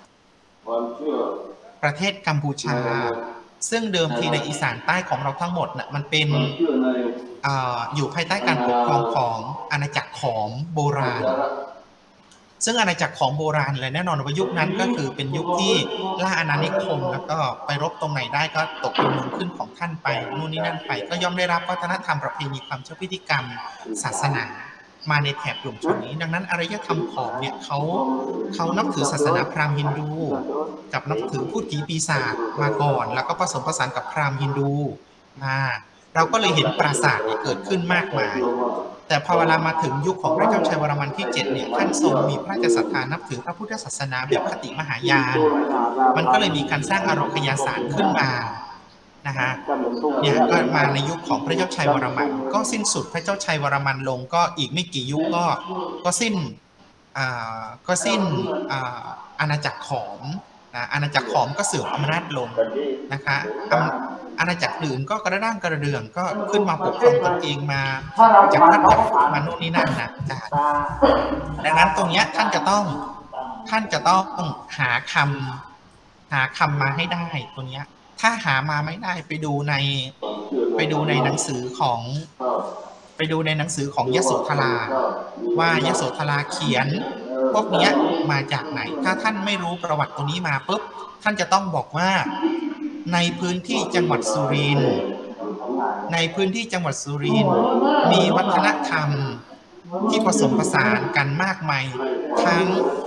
ประเทศกัมพูชาซึ่งเดิมทีในอีสานใต้ของเราทั้งหมดน่ะมันเป็น อ, อยู่ภายใต้การปกครองของอาณาจักรขอมโบราณซึ่งอาณาจักรของโบราณเลยแน่นอนว่ายุคนั้นก็คือเป็นยุคที่ล่าอาณานิคมแล้วก็ไปรบตรงไหนได้ก็ตกเป็นเมืองขึ้นของท่านไปนู่นนี่นั่นไปก็ย่อมได้รับวัฒนธรรมประเพณีความเชื่อพิธีกรรมศาสนามาในแถบกลุ่มชนนี้ดังนั้นอารยธรรมของเนี่ยเขาเขานับถือศาสนาพราหมณ์ฮินดูกับนับถือพูดผีปีศาจมาก่อนแล้วก็ผสมผสานกับพราหมณ์ฮินดูมาเราก็เลยเห็นปราสาทเกิดขึ้นมากมายแต่พอเวลามาถึงยุคของพระเจ้าชัยวรมันที่เจ็ดเนี่ยท่านทรงมีพระราชศรัทธานับถือพระพุทธศาสนาแบบคติมหายานมันก็เลยมีการสร้างอารคยาสารขึ้นมานะฮะเนี่ยก็มาในยุคของพระเจ้าชัยวรมันก็สิ้นสุดพระเจ้าชัยวรมันลงก็อีกไม่กี่ยุคก็ก็สิ้นอ่าก็สิ้นอ่าอาณาจักรขอมนะอาณาจักรขอมก็เสื่อมอำนาจลงนะคะอาณาจักรอื่นก็กระด้างกระเดื่องก็ขึ้นมาปกครองตนเองมาจากรัฐมาโน่นนี่นั่นนะอาจารย์ดังนั้นตรงนี้ท่านจะต้องท่านจะต้องหาคำหาคำมาให้ได้ตัวเนี้ยถ้าหามาไม่ได้ไปดูในไปดูในหนังสือของไปดูในหนังสือของยโสธราว่ายโสธราเขียนพวกนี้มาจากไหนถ้าท่านไม่รู้ประวัติตัวนี้มาปุ๊บท่านจะต้องบอกว่าในพื้นที่จังหวัดสุรินทร์ในพื้นที่จังหวัดสุรินทร์มีวัฒนธรรมที่ผสมผสานกันมากมายทั้ง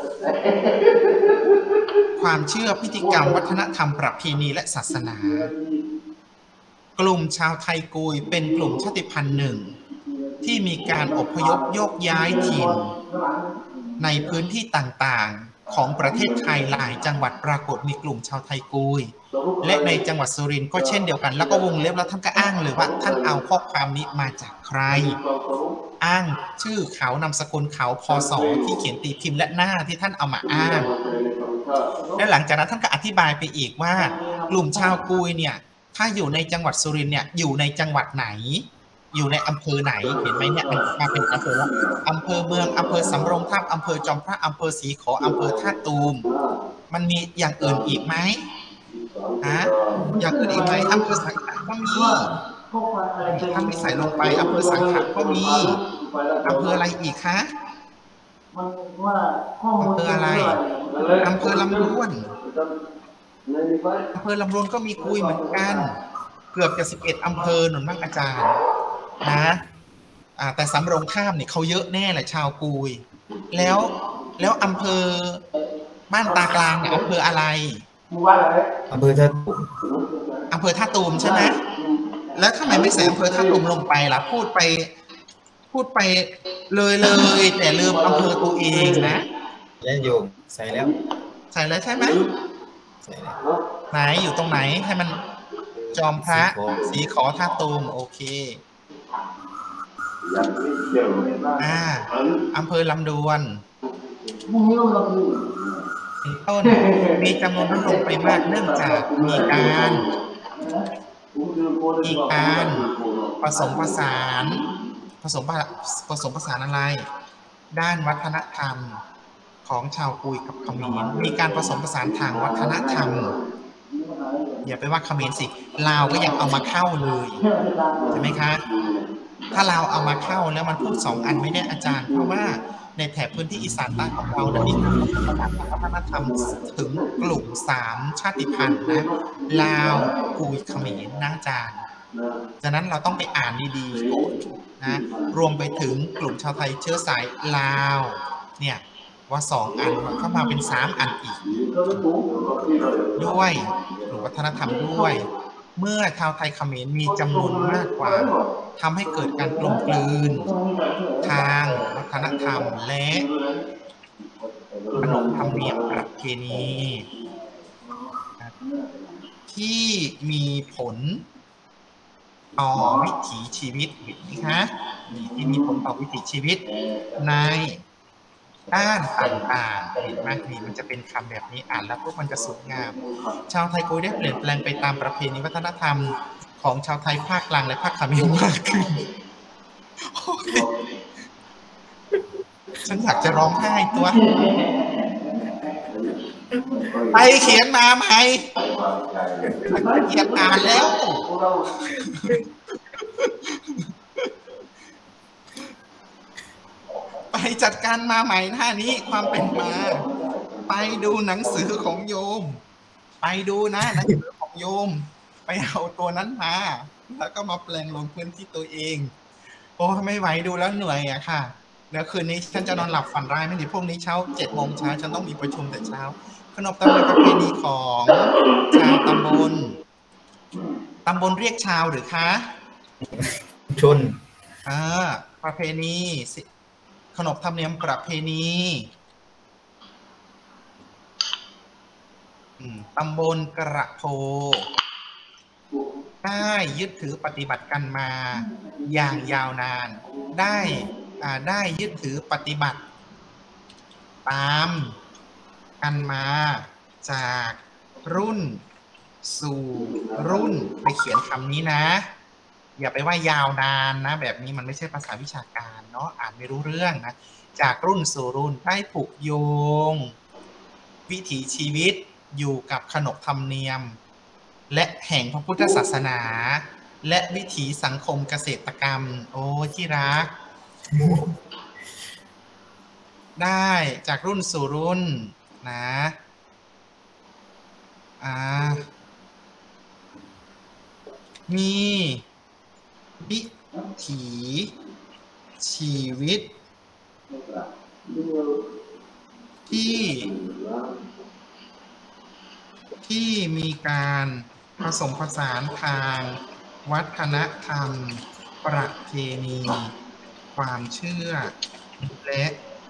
ความเชื่อพิธีกรรมวัฒนธรรมประเพณีและศาสนากลุ่มชาวไทยกุยเป็นกลุ่มชาติพันธุ์หนึ่งที่มีการอพยพโยกย้ายถิ่นในพื้นที่ต่างๆของประเทศไทยหลายจังหวัดปรากฏมีกลุ่มชาวไทยกุยและในจังหวัดสุรินทร์ก็เช่นเดียวกันแล้วก็วงเล็บแล้วท่านก็อ้างเลยว่าท่านเอาข้อความนี้มาจากใครอ้างชื่อเขานามสกุลเขาพศที่เขียนตีพิมพ์และหน้าที่ท่านเอามาอ้างและหลังจากนั้นท่านก็อธิบายไปอีกว่ากลุ่มชาวกุยเนี่ยถ้าอยู่ในจังหวัดสุรินทร์เนี่ยอยู่ในจังหวัดไหนอยู่ในอำเภอไหนเห็นไหมเนี่ยมันมาเป็นอำเภออำเภอเมืองอำเภอสำโรงทาบอำเภอจอมพระอำเภอศรีขออำเภอท่าตูมมันมีอย่างอื่นอีกไหมฮะอย่างอื่นอีกไหมอำเภอสังขะก็มีถ้าไม่ใส่ลงไปอำเภอสังขะก็มีอำเภออะไรอีกคะอำเภออะไรอำเภอลำดวนอำเภอลำดวนก็มีกุยเหมือนกันเกือบจะสิบเอ็ดอำเภอหนุนบ้างอาจารย์นะแต่สำโรงทาบเนี่ยเขาเยอะแน่แหละชาวกุยแล้วแล้วอำเภอบ้านตากลางเนี่ยอำเภออะไรอำเภอท่าตูมอำเภอท่าตูมใช่ไหมแล้วทำไมไม่ใส่อำเภอท่าตูมลงไปล่ะพูดไปพูดไปเลยเลยแต่ลืมอำเภอตัวเองนะแล้วโยมใส่แล้วใส่แล้วใช่ไหมใส่แล้วไหนอยู่ตรงไหนให้มันจอมพระสีขอท่าตูมโอเคอ่าอำเภอลำดวนต้นมีจำนวนลดลงไปมากเนื่องจากมีการมีการผสมผสานผสมผสมผสานอะไรด้านวัฒนธรรมของชาวกุยกับเขมรมีการผสมผสานทางวัฒนธรรมอย่าไปว่าเขมรสิลาวก็ยังเอามาเข้าเลยใช่ไหมคะถ้าลาวเอามาเข้าแล้วมันพูดสองอันไม่ได้อาจารย์เพราะว่าในแถบพื้นที่อีสานใต้ของเราเนี่ยมีการผสมผสานทางวัฒนธรรมถึงกลุ่มสามชาติพันธุ์นะลาวกุยเขมรนะอาจารย์ฉะนั้นเราต้องไปอ่านดีๆก่อนนะรวมไปถึงกลุ่มชาวไทยเชื้อสายลาวเนี่ยว่าสองอันเข้ามาเป็นสามอันอีกด้วยกลุ่มวัฒนธรรมด้วยเมื่อชาวไทยเขมรมีจำนวนมากกว่าทำให้เกิดการกลมกลืนทางวัฒนธรรมและขนบธรรมเนียมประเพณีที่มีผลต่อวิถีชีวิตเห็นไหมคะที่มีผลต่อวิถีชีวิตในด้านต่างๆเห็นไหมนี่มันจะเป็นคำแบบนี้อ่านแล้วพวกมันจะสวยงามชาวไทยโกยได้เปลี่ยนแปลงไปตามประเพณีวัฒนธรรมของชาวไทยภาคกลางและภาคเขมรมากขึ้นฉันอยากจะร้องไห้ตัวไปเขียนมาไหมเขียนอ่านแล้วไปจัดการมาใหม่ท่านี้ความเป็นมาไปดูหนังสือของโยมไปดูนะหนังสือของโยมไปเอาตัวนั้นมาแล้วก็มาแปลงลงพื้นที่ตัวเองโอ้ไม่ไหวดูแล้วเหนื่อยอะค่ะเดี๋ยวคืนนี้ฉันจะนอนหลับฝันร้ายไม่ดีพวกนี้เช้าเจ็ดโมงเช้าฉันต้องมีประชุมแต่เช้าขนบธรรมเนียมประเพณีของชาวตำบลตำบลเรียกชาวหรือคะชนอ่าประเพณีขนบธรรมเนียมประเพณีตำบลกระโพได้ยึดถือปฏิบัติกันมาอย่างยาวนานได้อ่าได้ยึดถือปฏิบัติตามกันมาจากรุ่นสู่รุ่นไปเขียนคำนี้นะอย่าไปว่ายาวนานนะแบบนี้มันไม่ใช่ภาษาวิชาการเนาะอ่านไม่รู้เรื่องนะจากรุ่นสู่รุ่นได้ผูกโยงวิถีชีวิตอยู่กับขนบธรรมเนียมและแห่งพระพุทธศาสนาและวิถีสังคมเกษตรกรรมโอ้ที่รักได้จากรุ่นสู่รุ่นนะอ่ามีวิถีชีวิตที่ที่มีการผสมผสานทางวัฒนธรรมประเพณีความเชื่อและ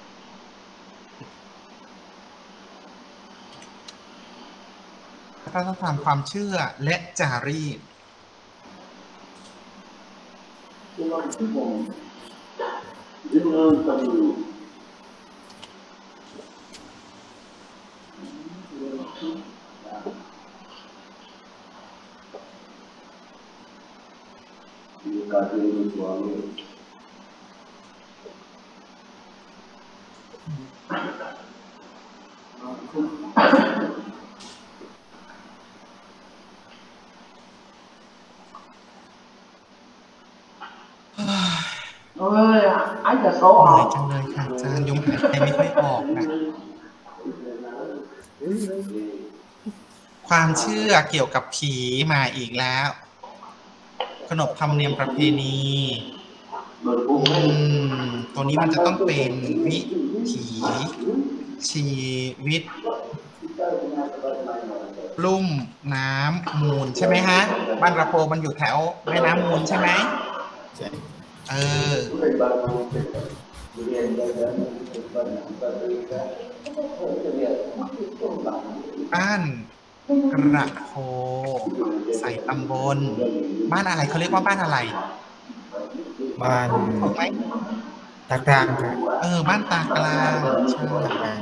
วัฒนธรรมความเชื่อและจารีตเหนื่อยจังเลยค่ะอาจารย์ยมหายใจไม่ค่อยออกนะความเชื่อเกี่ยวกับผีมาอีกแล้วขนบธรรมเนียมประเพณีตัวนี้มันจะต้องเป็นวิถีชีวิตลุ่มน้ำมูลใช่ไหมฮะบ้านระโพมันอยู่แถวแม่น้ำมูลใช่ไหมใช่เออบ้านกระโพใส่ตำบลบ้านอะไรเขาเรียกว่าบ้านอะไรบ้านถูกไหมตากลางครับเออบ้านตากลางใช่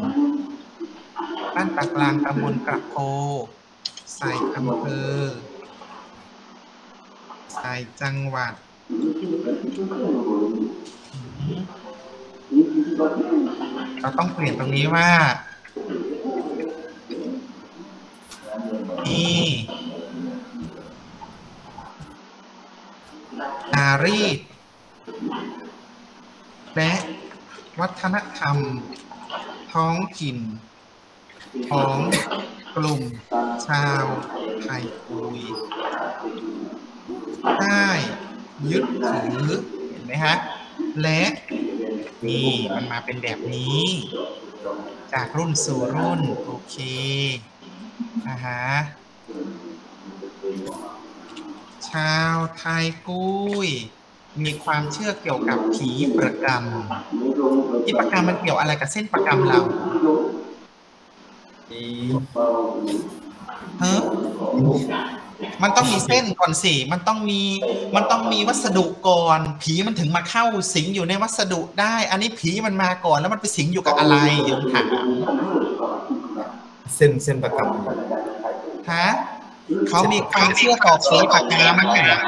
บ้านตากลางตำบลกระโพใส่อำเภอใส่จังหวัดเราต้องเปลี่ยนตรงนี้ว่ามีจารีตและวัฒนธรรมท้องถิ่นของกลุ่มชาวไทยกุยได้ยึดถือเห็นไหมฮะและนี่มันมาเป็นแบบนี้ จากรุ่นสู่รุ่นโอเคนะฮะชาวไทยกุ้ยมีความเชื่อเกี่ยวกับผีประกรรมผีประกรรมมันเกี่ยวอะไรกับเส้นประกรรมเราเฮ้ยมันต้องมีเส้นก่อนสิมันต้องมีมันต้องมีวัสดุก่อนผีมันถึงมาเข้าสิงอยู่ในวัสดุได้อันนี้ผีมันมาก่อนแล้วมันไปสิงอยู่กับอะไรโยมถามเส้นเส้นประกรรมฮะเขามีความเชื่อต่อผีประกรรม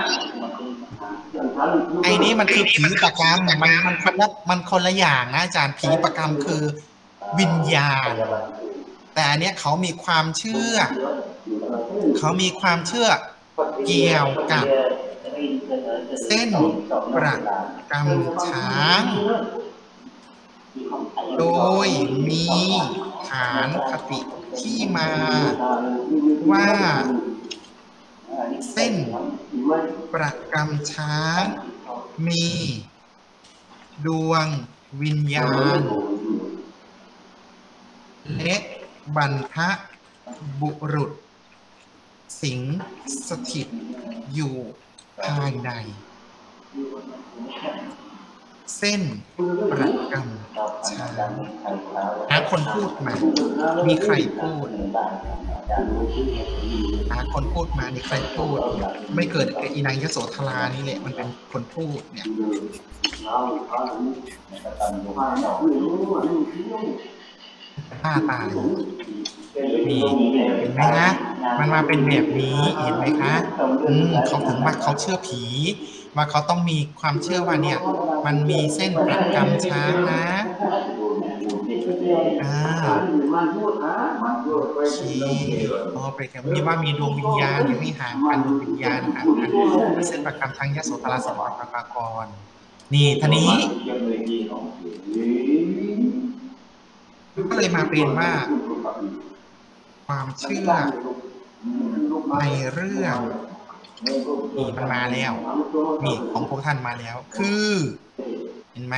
ไอ้นี่มันคือผีประกรรมมันมันคนละมันคนละอย่างนะอาจารย์ผีประกรรมคือวิญญาณแต่อันเนี้ยเขามีความเชื่อเขามีความเชื่อเกี่ยวกับเส้นประกรรมช้างโดยมีฐานคติที่มาว่าเส้นประกรรมช้างมีดวงวิญญาณและบรรพบุรุษสิงสถิตอยู่ภายในเส้นประกรรมช้างหาคนพูดมามีใครพูดหาคนพูดมามีใครพูดไม่เกิดกับอีนางยโสธรานี่แหละมันเป็นคนพูดเนี่ยตาตายนี่เห็นไหมนะมันมาเป็นแบบนี้เห็นไหมคะอืมเขาถึงว่าเขาเชื่อผีว่าเขาต้องมีความเชื่อว่าเนี่ยมันมีเส้นประกรรมช้างนะอ่าโอเคพอไปกันมีว่ามีดวงวิญญาณอยู่ให้ห่างกันดวงวิญญาณห่างกันเส้นประกรรมทางยโสธราสวรรค์ปากรนี่ท่านี้ก็เลยมาเป็นว่าความเชื่อในเรื่องนี่มันมาแล้วนี่ของพวกท่านมาแล้วคือเห็นไหม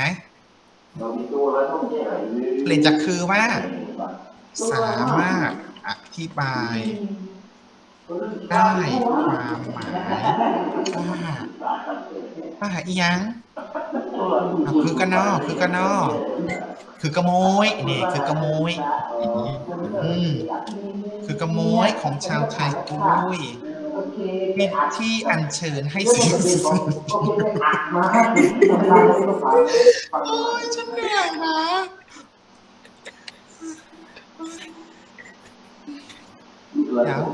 เปลี่ยนจากคือว่าสามารถอธิบายได้ความหมายว่าว่าอีหยังคือกระนอคือกระนอคือกระโมยนี่คือกระโมยอืมคือกระโมยของชาวไทยกุ้ยที่อัญเชิญให้สิ่งศักดิ์สิทธิ์โอ้ยฉันเหนื่อยนะเดี๋ยว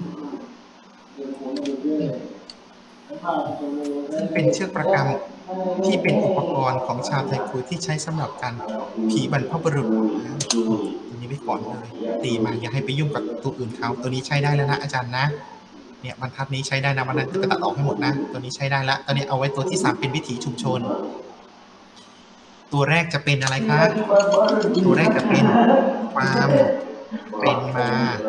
เป็นเชือกประกรรมที่เป็นอุปกรณ์ของชาวไทยคุยที่ใช้สำหรับการผีบรรพบุรุษตัวนี้ไว้ก่อนเลยตีมาอย่าให้ไปยุ่งกับตัวอื่นเขาตัวนี้ใช้ได้แล้วนะอาจารย์นะเนี่ยบรรทัดนี้ใช้ได้นะวันนั้นจะตัดออกให้หมดนะตัวนี้ใช้ได้แล้วตอนนี้เอาไว้ตัวที่สามเป็นวิถีชุมชนตัวแรกจะเป็นอะไรคะตัวแรกจะเป็นความเป็นมา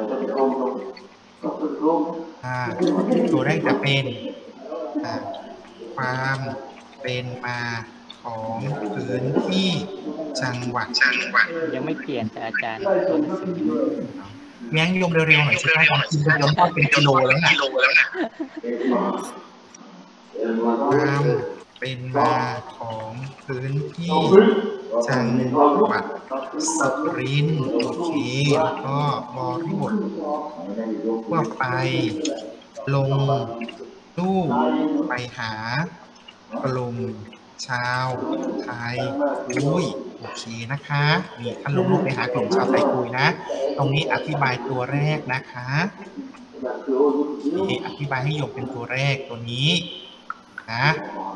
อ่าตัวแรกจะเป็นอ่าความเป็นมาของพื้นที่จังหวัดจังหวัดยังไม่เปลี่ยนแต่อาจารย์ตัวหนังสือแย้งยมเร็วๆหน่อยสิครับกินยมต้องเป็นกิโลแล้วนะความเป็นมาของพื้นที่จังหวัดสุรินทร์โอเคแล้วก็บริบททั่วไปลงลู่ไปหากลุ่มชาวไทยคุยโอเคนะคะนี่ท่านลงลูกไปหากลุ่มชาวไทยคุยนะตรงนี้อธิบายตัวแรกนะคะนี่อธิบายให้โยมเป็นตัวแรกตัวนี้นะ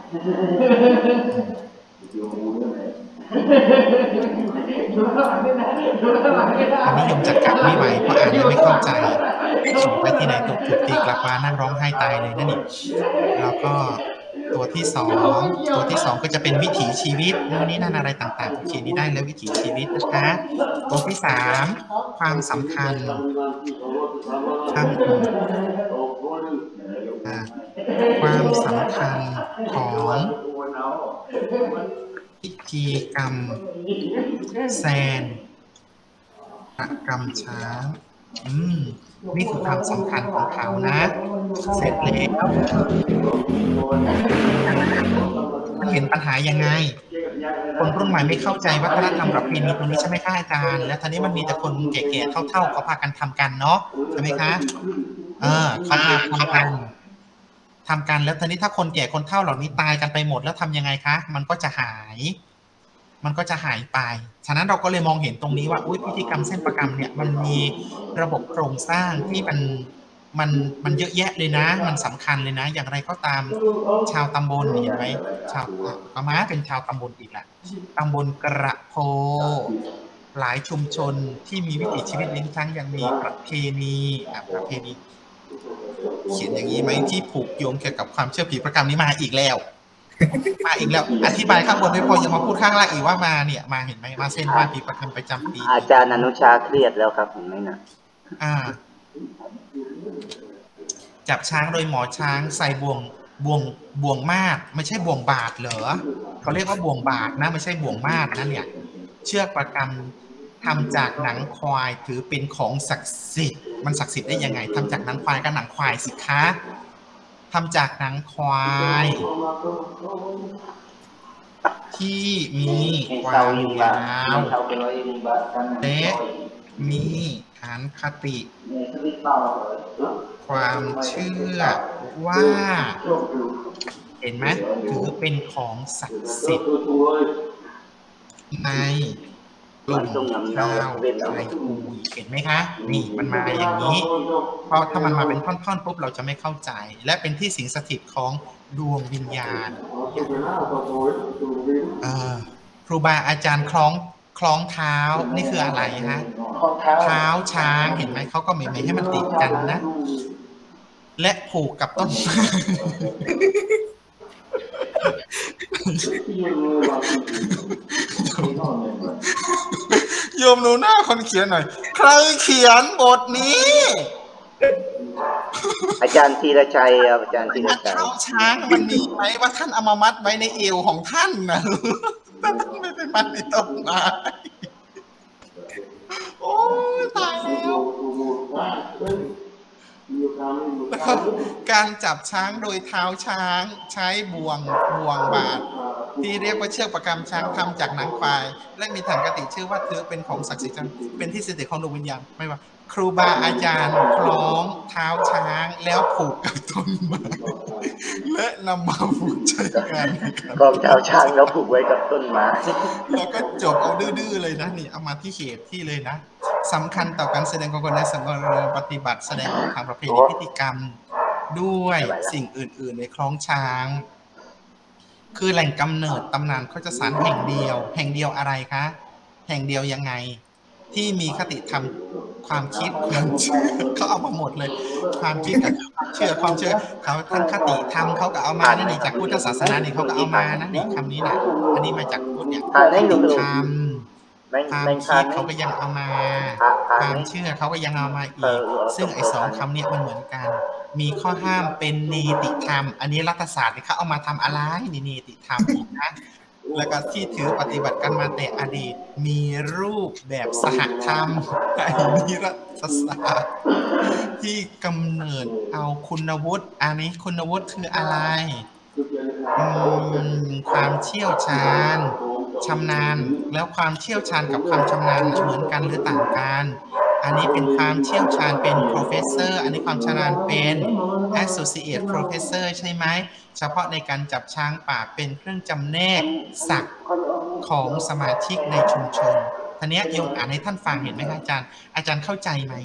อันนี้โยมจัดการไม่ไหวเพราะอ่านแล้วไม่เข้าใจส่งไปที่ไหนตกถูกตีกลับมานั่งร้องไห้ตายเลยนั่นนี่แล้วก็ตัวที่สองตัวที่สองก็จะเป็นวิถีชีวิตโน่นนี่นั่นอะไรต่างๆโอเคนี้ได้แล้ววิถีชีวิตนะคะตัวที่สามความสำคัญความอ่าความสำคัญของพิธีกรรมแซนประกรรมช้างอืมนี่คือความสำคัญของเขานะเสร็จแล้วมันเห็นปัญหายังไงคนรุ่นใหม่ไม่เข้าใจวัฒนธรรมประเพณีตรงนี้ใช่ไหมคะอาจารย์แล้วทีนี้มันมีแต่คนแก่ๆเท่าๆเขาพากันทำกันเนาะใช่ไหมคะเออเขาพาทำกันทำกันแล้วทีนี้ถ้าคนแก่คนเฒ่าเหล่านี้ตายกันไปหมดแล้วทำยังไงคะมันก็จะหายมันก็จะหายไปฉะนั้นเราก็เลยมองเห็นตรงนี้ว่าอุ้ยพิธีกรรมเส้นประกรรมเนี่ยมันมีระบบโครงสร้างที่มันมันมันเยอะแยะเลยนะมันสำคัญเลยนะอย่างไรก็ตามชาวตำบลเห็นไหมชาวประมาเป็นชาวตำบลอีกแหละตำบลกระโพหลายชุมชนที่มีวิถีชีวิตเลี้ยงช้างยังมีประเพณีอ่ะประเพณีเขียนอย่างนี้ไหมที่ผูกโยงเกี่ยวกับความเชื่อผีประกรรมนี้มาอีกแล้วมาอีกแล้วอธิบายข้างบนไม่พอยังมาพูดข้างล่างอีกว่ามาเนี่ยมาเห็นไหมมาเส้นว่าผีประกรรมประจำปีอาจารย์อนุชาเครียดแล้วครับเห็นไหมนะอ่าจับช้างโดยหมอช้างใส่บ่วงบ่วงบ่วงมาดไม่ใช่บ่วงบาทเหรอเขาเรียกว่าบ่วงบาทนะไม่ใช่บ่วงมาดนะเนี่ยเชือกประกรรมทำจากหนังควายถือเป็นของศักดิ์สิทธิ์มันศักดิ์สิทธิ์ได้ยังไงทำจากหนังควายกับหนังควายสิคะทำจากหนังควายที่มีความยาวและมีฐานคติความเชื่อว่าเห็นไหมถือเป็นของศักดิ์สิทธิ์ในกลุ่มชาวไทยภูเห็นไหมคะนี่มันมาอย่างนี้เพราะถ้ามันมาเป็นท่อนๆปุ๊บเราจะไม่เข้าใจและเป็นที่สิงสถิตของดวงวิญญาณครูบาอาจารย์คล้องคล้องเท้านี่คืออะไรฮะเท้าช้างเห็นไหมเขาก็ไม่ไม่ให้มันติดกันนะและผูกกับต้นโยมหนูหน้าคนเขียนหน่อยใครเขียนบทนี้อาจารย์ธีรชัยครับอาจารย์ธีรชัยเท้าช้างมันมีไหมว่าท่านเอามามัดไว้ในเอวของท่านนะท่านไม่ไปมัดในต้นไม้โอ้ตายแล้วการจับช้างโดยเท้าช้างใช้บ่วงบ่วงบาทที่เรียกว่าเชือกประกำช้างทำจากหนังควายและมีฐานคติชื่อว่าถือเป็นของศักดิ์สิทธิ์เป็นที่สิทธิ์ของดวงวิญญาณไม่ว่าครูบาอาจารย์คล้องเท้าช้างแล้วผูกกับต้นไม้และนำมาผูกใช้งานกองเท้าช้างแล้วผูกไว้กับต้นไม้แล้วก็จบเอาดื้อๆเลยนะนี่เอามาที่เหตุที่เลยนะสำคัญต่อการแสดงของคนในสังคมปฏิบัติแสดงออกทางประเพณีพิธีกรรมด้วยสิ่งอื่นๆในคล้องช้างคือแหล่งกำเนิดตำนานเขาจะสารแห่งเดียวแห่งเดียวอะไรคะแห่งเดียวยังไงที่มีคติธรรมความคิดความเชื่อเขาเอามาหมดเลยความคิดกับเชื่อความเชื่อเขาทั้งคติธรรมเขาก็เอามานี่จากพุทธศาสนาเนี่ยเขาก็เอามานะนี่คำนี้นะอันนี้มาจากพุทธเนี่ยคติธรรมความคิดเขาก็ยังเอามาความเชื่อเขาก็ยังเอามาอีกซึ่งไอ้สองคำนี้มันเหมือนกันมีข้อห้ามเป็นเนติธรรมอันนี้รัฐศาสตร์เขาเอามาทำอะไรนี่เนติธรรมนะแล้วก็ที่ถือปฏิบัติกันมาแต่อดีตมีรูปแบบสหธรรมไอ้นี่รัฐศาสตร์ที่กำเนิดเอาคุณวุฒิอันนี้คุณวุฒิคืออะไรความเชี่ยวชาญชำนาญแล้วความเชี่ยวชาญกับความชำนาญเหมือนกันหรือต่างกันอันนี้เป็นความเชี่ยวชาญเป็น professor อันนี้ความชำนาญเป็น associate professor ใช่ไหมเฉพาะในการจับช้างป่าเป็นเครื่องจำแนกศักดิ์ของสมาชิกในชุมชนทีนี้โยมอ่านให้ท่านฟังเห็นไหมคะอาจารย์อาจารย์เข้าใจไหม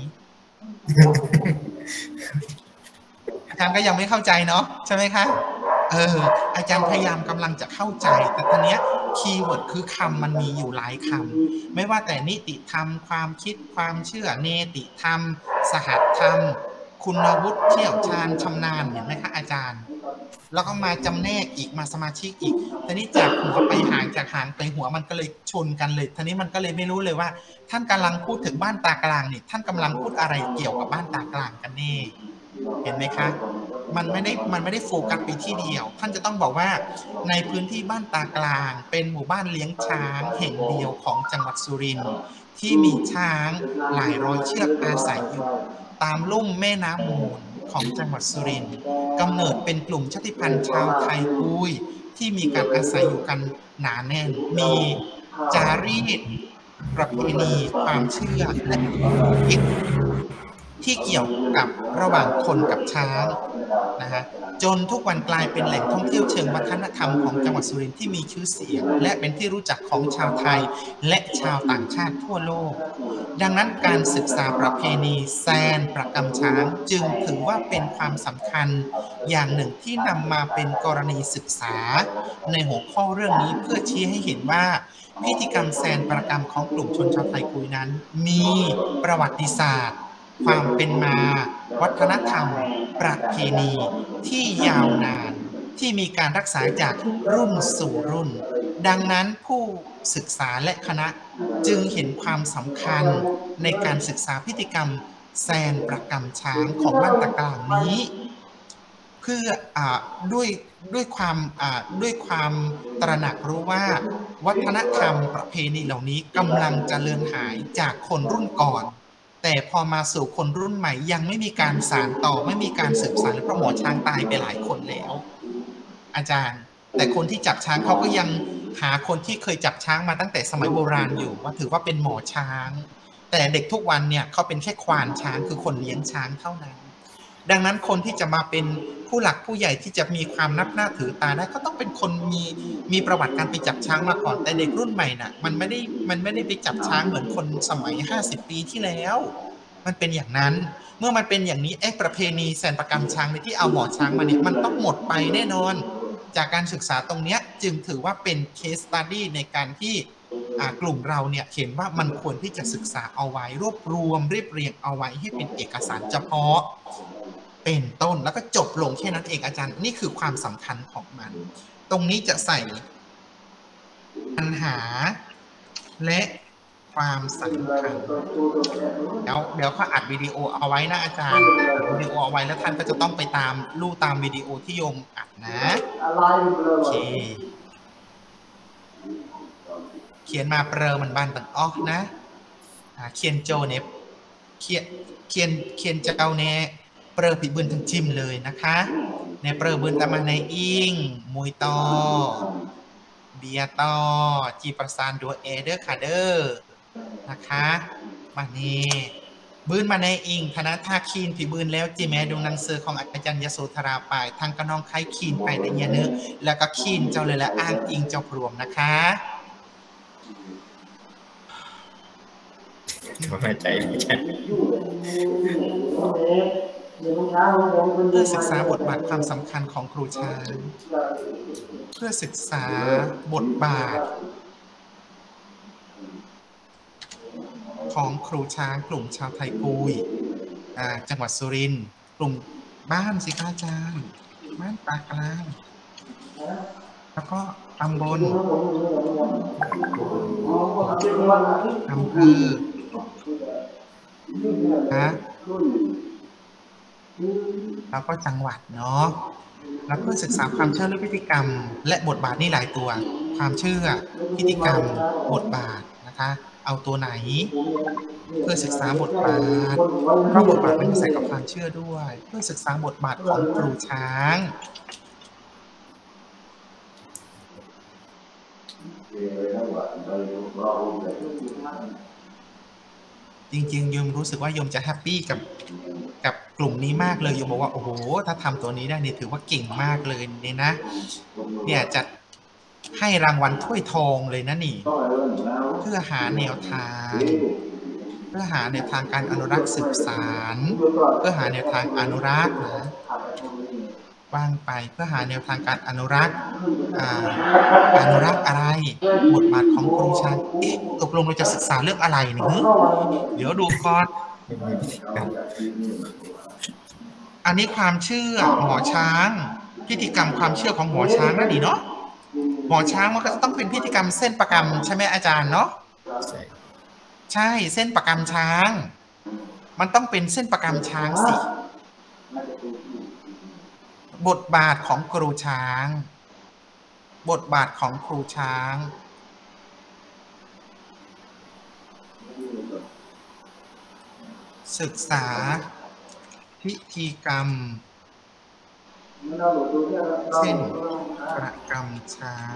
อาจารย์ก็ยังไม่เข้าใจเนาะใช่ไหมคะเอออาจารย์พยายามกำลังจะเข้าใจแต่ทีเนี้ยคีย์เวิร์ดคือคำมันมีอยู่หลายคำไม่ว่าแต่นิติธรรมความคิดความเชื่อเนติธรรมสหธรรมคุณวุฒิเชี่ยวชาญชำนาญเห็นไหมคะอาจารย์แล้วก็มาจำแนกอีกมาสมาชิกอีกทีนี้จากหัวไปหางจากหางไปหัวมันก็เลยชนกันเลยทีนี้มันก็เลยไม่รู้เลยว่าท่านกำลังพูดถึงบ้านตากลางนี่ท่านกำลังพูดอะไรเกี่ยวกับบ้านตากลางกันแน่เห็นไหมคะมันไม่ได้มันไม่ได้โฟกัสไปที่เดียวท่านจะต้องบอกว่าในพื้นที่บ้านตากลางเป็นหมู่บ้านเลี้ยงช้างแห่งเดียวของจังหวัดสุรินทร์ที่มีช้างหลายร้อยเชือกอาศัยอยู่ตามลุ่มแม่น้ำมูลของจังหวัดสุรินทร์กำเนิดเป็นกลุ่มชาติพันธุ์ชาวไทยกุยที่มีการอาศัยอยู่กันหนาแน่นมีจารีตประเพณีความเชื่อและที่เกี่ยวกับระหว่างคนกับช้างนะฮะจนทุกวันกลายเป็นแหล่งท่องเที่ยวเชิงวัฒนธรรมของจังหวัดสุรินทร์ที่มีชื่อเสียงและเป็นที่รู้จักของชาวไทยและชาวต่างชาติทั่วโลกดังนั้นการศึกษาประเพณีแซนประกำช้างจึงถือว่าเป็นความสำคัญอย่างหนึ่งที่นำมาเป็นกรณีศึกษาในหัวข้อเรื่องนี้เพื่อชี้ให้เห็นว่าพิธีกรรมแซนประกำของกลุ่มชนชาวไทยกุยนั้นมีประวัติศาสตร์ความเป็นมาวัฒนธรรมประเพณีที่ยาวนานที่มีการรักษาจากรุ่นสู่รุ่นดังนั้นผู้ศึกษาและคณะจึงเห็นความสำคัญในการศึกษาพิธีกรรมแซนประกำช้างของบ้านตะกลางนี้เพื่ออ่าด้วยด้วยความอ่าด้วยความตระหนักรู้ว่าวัฒนธรรมประเพณีเหล่านี้กำลังจะเลือนหายจากคนรุ่นก่อนแต่พอมาสู่คนรุ่นใหม่ยังไม่มีการสานต่อไม่มีการสืบสานเพราะหมอช้างตายไปหลายคนแล้วอาจารย์แต่คนที่จับช้างเขาก็ยังหาคนที่เคยจับช้างมาตั้งแต่สมัยโบราณอยู่ว่าถือว่าเป็นหมอช้างแต่เด็กทุกวันเนี่ยเขาเป็นแค่ควานช้างคือคนเลี้ยงช้างเท่านั้นดังนั้นคนที่จะมาเป็นผู้หลักผู้ใหญ่ที่จะมีความนับหน้าถือตาได้ก็ต้องเป็นคนมีมีประวัติการไปจับช้างมาก่อนแต่เด็กรุ่นใหม่น่ะมันไม่ได้มันไม่ได้ไปจับช้างเหมือนคนสมัยห้าสิบปีที่แล้วมันเป็นอย่างนั้นเมื่อมันเป็นอย่างนี้เอ๊ะประเพณีแซนประกำช้างในที่เอาหมอช้างมาเนี่ยมันต้องหมดไปแน่นอนจากการศึกษาตรงนี้จึงถือว่าเป็น case study ในการที่กลุ่มเราเนี่ยเห็นว่ามันควรที่จะศึกษาเอาไว้รวบรวมเรียบเรียงเอาไว้ให้เป็นเอกสารเฉพาะเป็นต้นแล้วก็จบลงแค่นั้นเองอาจารย์นี่คือความสำคัญของมันตรงนี้จะใส่ปัญหาและความสำคัญเดี๋ยวเดี๋ยวเขาอัดวิดีโอเอาไว้นะอาจารย์วิดีโอเอาไว้แล้วท่านก็จะต้องไปตามลู่ตามวิดีโอที่โยมอัดนะโอเคเขียนมาเปรอมันบานตังออกนะเขียนโจเนี่ยเขียนเขียนเขียนเจ้าเนี่ยเปรอผิดบืนทั้งจิมเลยนะคะในเปรอบืนตามมาในอิงมวยต่อเบียต่อจีประสานดัวเอเดอร์คาเดอร์นะคะมานี่บืนมาในอิงธนาท่าคีนผิดบืนแล้วจีแม่ดวงนางเสือของอาจารย์ยโสธราไปทางกระนองไข่คีนไปในเยเนื้อแล้วก็คีนเจ้าเลยและอ้างอิงเจ้าพรวมนะคะทำไมใจไม่ใช่เพื่อศึกษาบทบาทความสำคัญของครูช้างเพื่อศึกษาบทบาทของครูช้างกลุ่มชาวไทยกุยจังหวัดสุรินทร์กลุ่มบ้านสิคะอาจารย์บ้านปากกลางแล้วก็ตำบลอำเภอนะแล้วก็จังหวัดเนาะแล้วเพื่อศึกษาความเชื่อและพฤติกรรมและบทบาทนี่หลายตัวความเชื่อพฤติกรรมบทบาทนะคะเอาตัวไหนเพื่อศึกษาบทบาทเพราะบทบาทมันใส่กับความเชื่อด้วยเพื่อศึกษาบทบาทของครูช้างจริงๆโยมรู้สึกว่าโยมจะแฮปปี้กับกับกลุ่มนี้มากเลยโยมบอกว่าโอ้โหถ้าทำตัวนี้ได้เนี่ยถือว่าเก่งมากเลยเนี่ยนะเนี่ยจะให้รางวัลถ้วยทองเลยนะนี่เพื่อหาแนวทางเพื่อหาแนวทางการอนุรักษ์สืบสานเพื่อหาแนวทางอนุรักษ์นะว่างไปเพื่อหาแนวทางการอนุรักษ์อนุรักษ์อะไรบทบาทของครูช้างเอ๊ะตกลงเราจะศึกษาเรื่องอะไรหนึ่งเดี๋ยวดูก่อนอันนี้ความเชื่อหมอช้างพิธีกรรมความเชื่อของหมอช้างนั่นนี่เนาะหมอช้างมันก็ต้องเป็นพิธีกรรมเส้นประกำใช่ไหมอาจารย์เนาะใช่เส้นประกำช้างมันต้องเป็นเส้นประกำช้างสิบทบาทของครูช้างบทบาทของครูช้างศึกษาพิธีกรรมเช่นประกรรมช้าง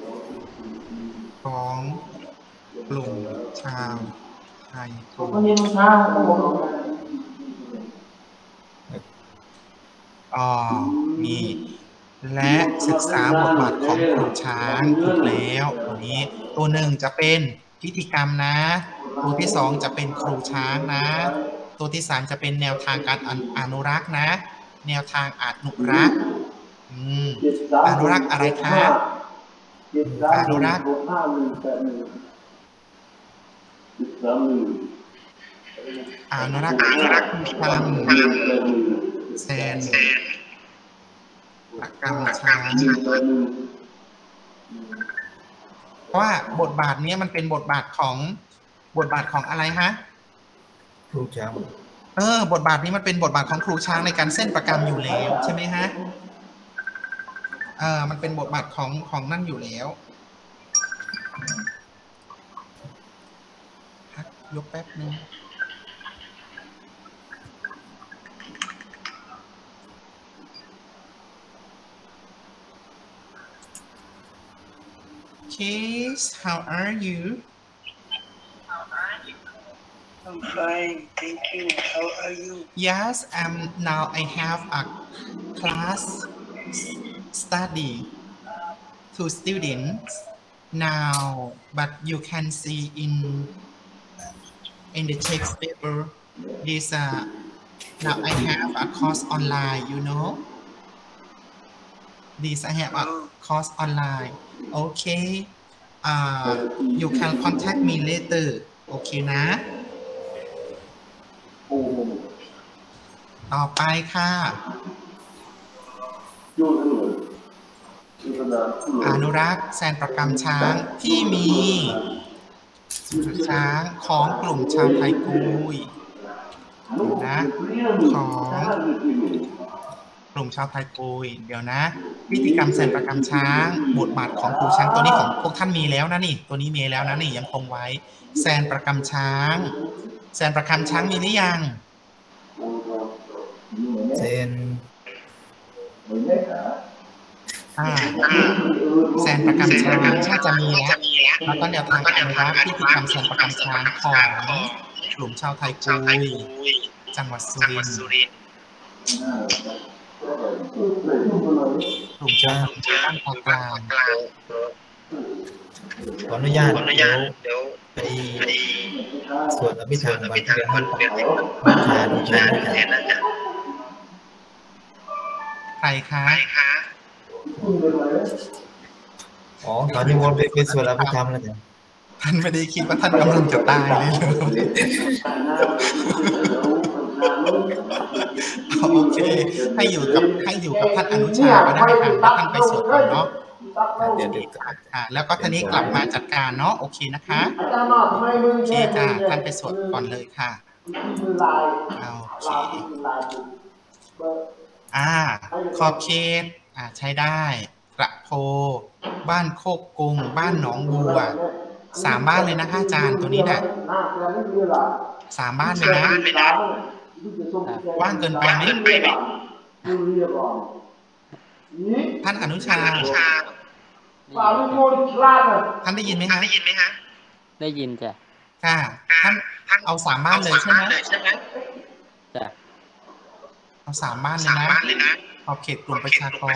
ของกลุ่มชาวไทยอ๋อมีและศึกษาบทบาทของครูช้างถูกแล้วตัวนี้ตัวหนึ่งจะเป็นพิธีกรรมนะตัวที่สองจะเป็นครูช้างนะตัวที่สามจะเป็นแนวทางการอนุรักษ์นะแนวทางอนุรักษ์อืมอนุรักษ์อะไรคะอนุรักษ์อนุรักษ์อนุรักษ์ทำแซนประกรรมช้างเพราะว่าบทบาทนี้มันเป็นบทบาทของบทบาทของอะไรฮะครูช้างเออบทบาทนี้มันเป็นบทบาทของครูช้างในการเส้นประกรรมอยู่แล้วใช่ไหมฮะเออมันเป็นบทบาทของของนั่นอยู่แล้วพักยกแป๊บนึงCase, how are you? I'm fine, thank you. How are you? Yes, um, now I have a class study to students now, but you can see in in the text paper this uh now I have a course online, you know. This I have a course online. Okay. Uh, you can contact me later. Okay นะต่อไปค่ะอนุรักษ์แซนประกรรมช้างที่มีช้างของกลุ่มชาวไทยกุยนะของกลุ่มชาวไทยกุยเดี๋ยวนะพิธีกรรมแซนประกรรมช้างบทบาทของครูช้างตัวนี้ของพวกท่านมีแล้วนะนี่ตัวนี้มีแล้วนะนี่ยังคงไว้แซนประกรรมช้างแซนประกรรมช้างมีหรือยังเซนอ่าแซนประกรรมช้างน่าจะมีแล้วแล้วก็แนวทางอนุรักษ์พิธีกรรมแซนประกรรมช้างของกลุ่มชาวไทยกุยจังหวัดสุรินทร์กลุ่มชาวบ้านคอกลางขออนุญาตเดี๋ยวไปสวดอภิธรรมวันเดือนวันเดือนบ้านชานุชาใครคะอ๋อตอนนี้วนไปไปสวดอภิธรรมแล้วจ้ะท่านไม่ได้คิดว่าท่านกำลังจะตายเลยโอเคให้อยู่กับให้อยู่กับท่านอนุชาก็ได้ค่ะแล้วท่านไปสวดก่อนเนาะเดี๋ยวอ่าแล้วก็ท่านนี้กลับมาจัดการเนาะโอเคนะคะโอเคจ้าท่านไปสวดก่อนเลยค่ะโอเคอ่าขอบเขตอ่าใช้ได้กระโพบ้านโคกกุงบ้านหนองบัวสามบ้านเลยนะคะอาจารย์ตัวนี้น่ะสามบ้านเลยนะว่างเกินไปไหมท่านอนุชาท่านได้ยินไหมคะได้ยินไหมคะได้ยินจ้ะค่ะท่านเอาสามบ้านเลยใช่ไหมจ้ะเอาสามบ้านเลยนะขอบเขตกลุ่มประชากร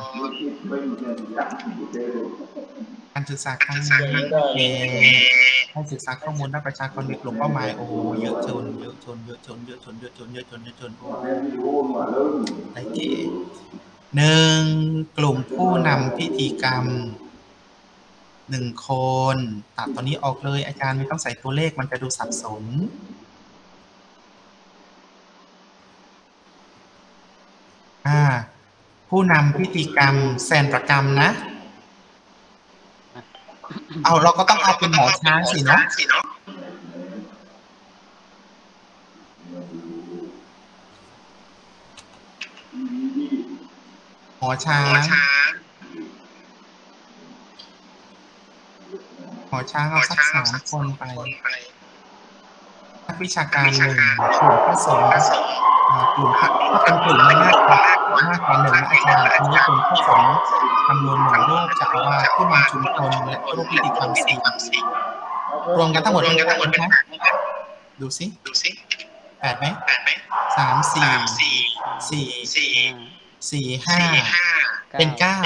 การศึกษาครั้งนี้ให้ศึกษาข้อมูลด้านประชากรในกลุ่มเป้าหมายโอ้โหเยอะชนเยอะชนเยอะชนเยอะชนเยอะชนเยอะชนเยอะชนโอ้ได้เก๋หนึ่งกลุ่มผู้นำพิธีกรรมหนึ่งคนตัดตอนนี้ออกเลยอาจารย์ไม่ต้องใส่ตัวเลขมันจะดูสับสนอ่าผู้นำพิธีกรรมแซนประกรรมนะเอาเราก็ต้องเอาเป็นหมอช้างสิเนาะช้างหอช้างเอาสักสามคนไปนักวิชาการหนึ่งกลุ่มพระสงฆ์กลุ่มพระถ้าเป็นกลุ่มมากกว่ามากกว่าหนึ่งนะอาจารย์อันนี้เป็นพระสงฆ์จำนวนหนึ่งรูปจากว่าผู้นำชุมชนและรูปพิธีกรรมสี่รวมกันทั้งหมดเป็นแปดนะคะดูสิแปดไหมสามสี่สี่สี่ห้าเป็นเก้า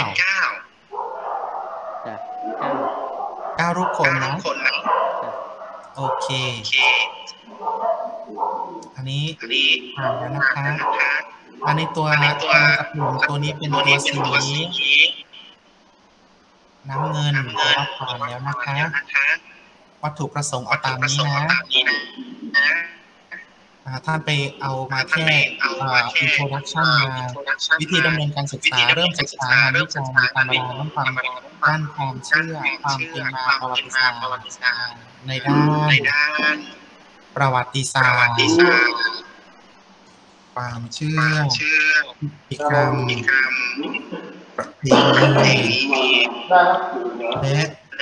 เก้ารูปคนนะโอเคอันนี้ผ่านแล้วนะคะอันนี้ตัวตัวกระปุกตัวนี้เป็นตัวสีน้ำเงินตัวผ่านแล้วนะคะวัตถุประสงค์เอาตามนี้นะท่านไปเอามาแค่ introduction มาวิธีดำเนินการศึกษาเริ่มศึกษางานวิจัยตามเวลาน้ำความด้านความเชื่อความเป็นมาประวัติศาสตร์ในด้านประวัติศาสตร์ความเชื่อพิธีกรรมประเพณีและ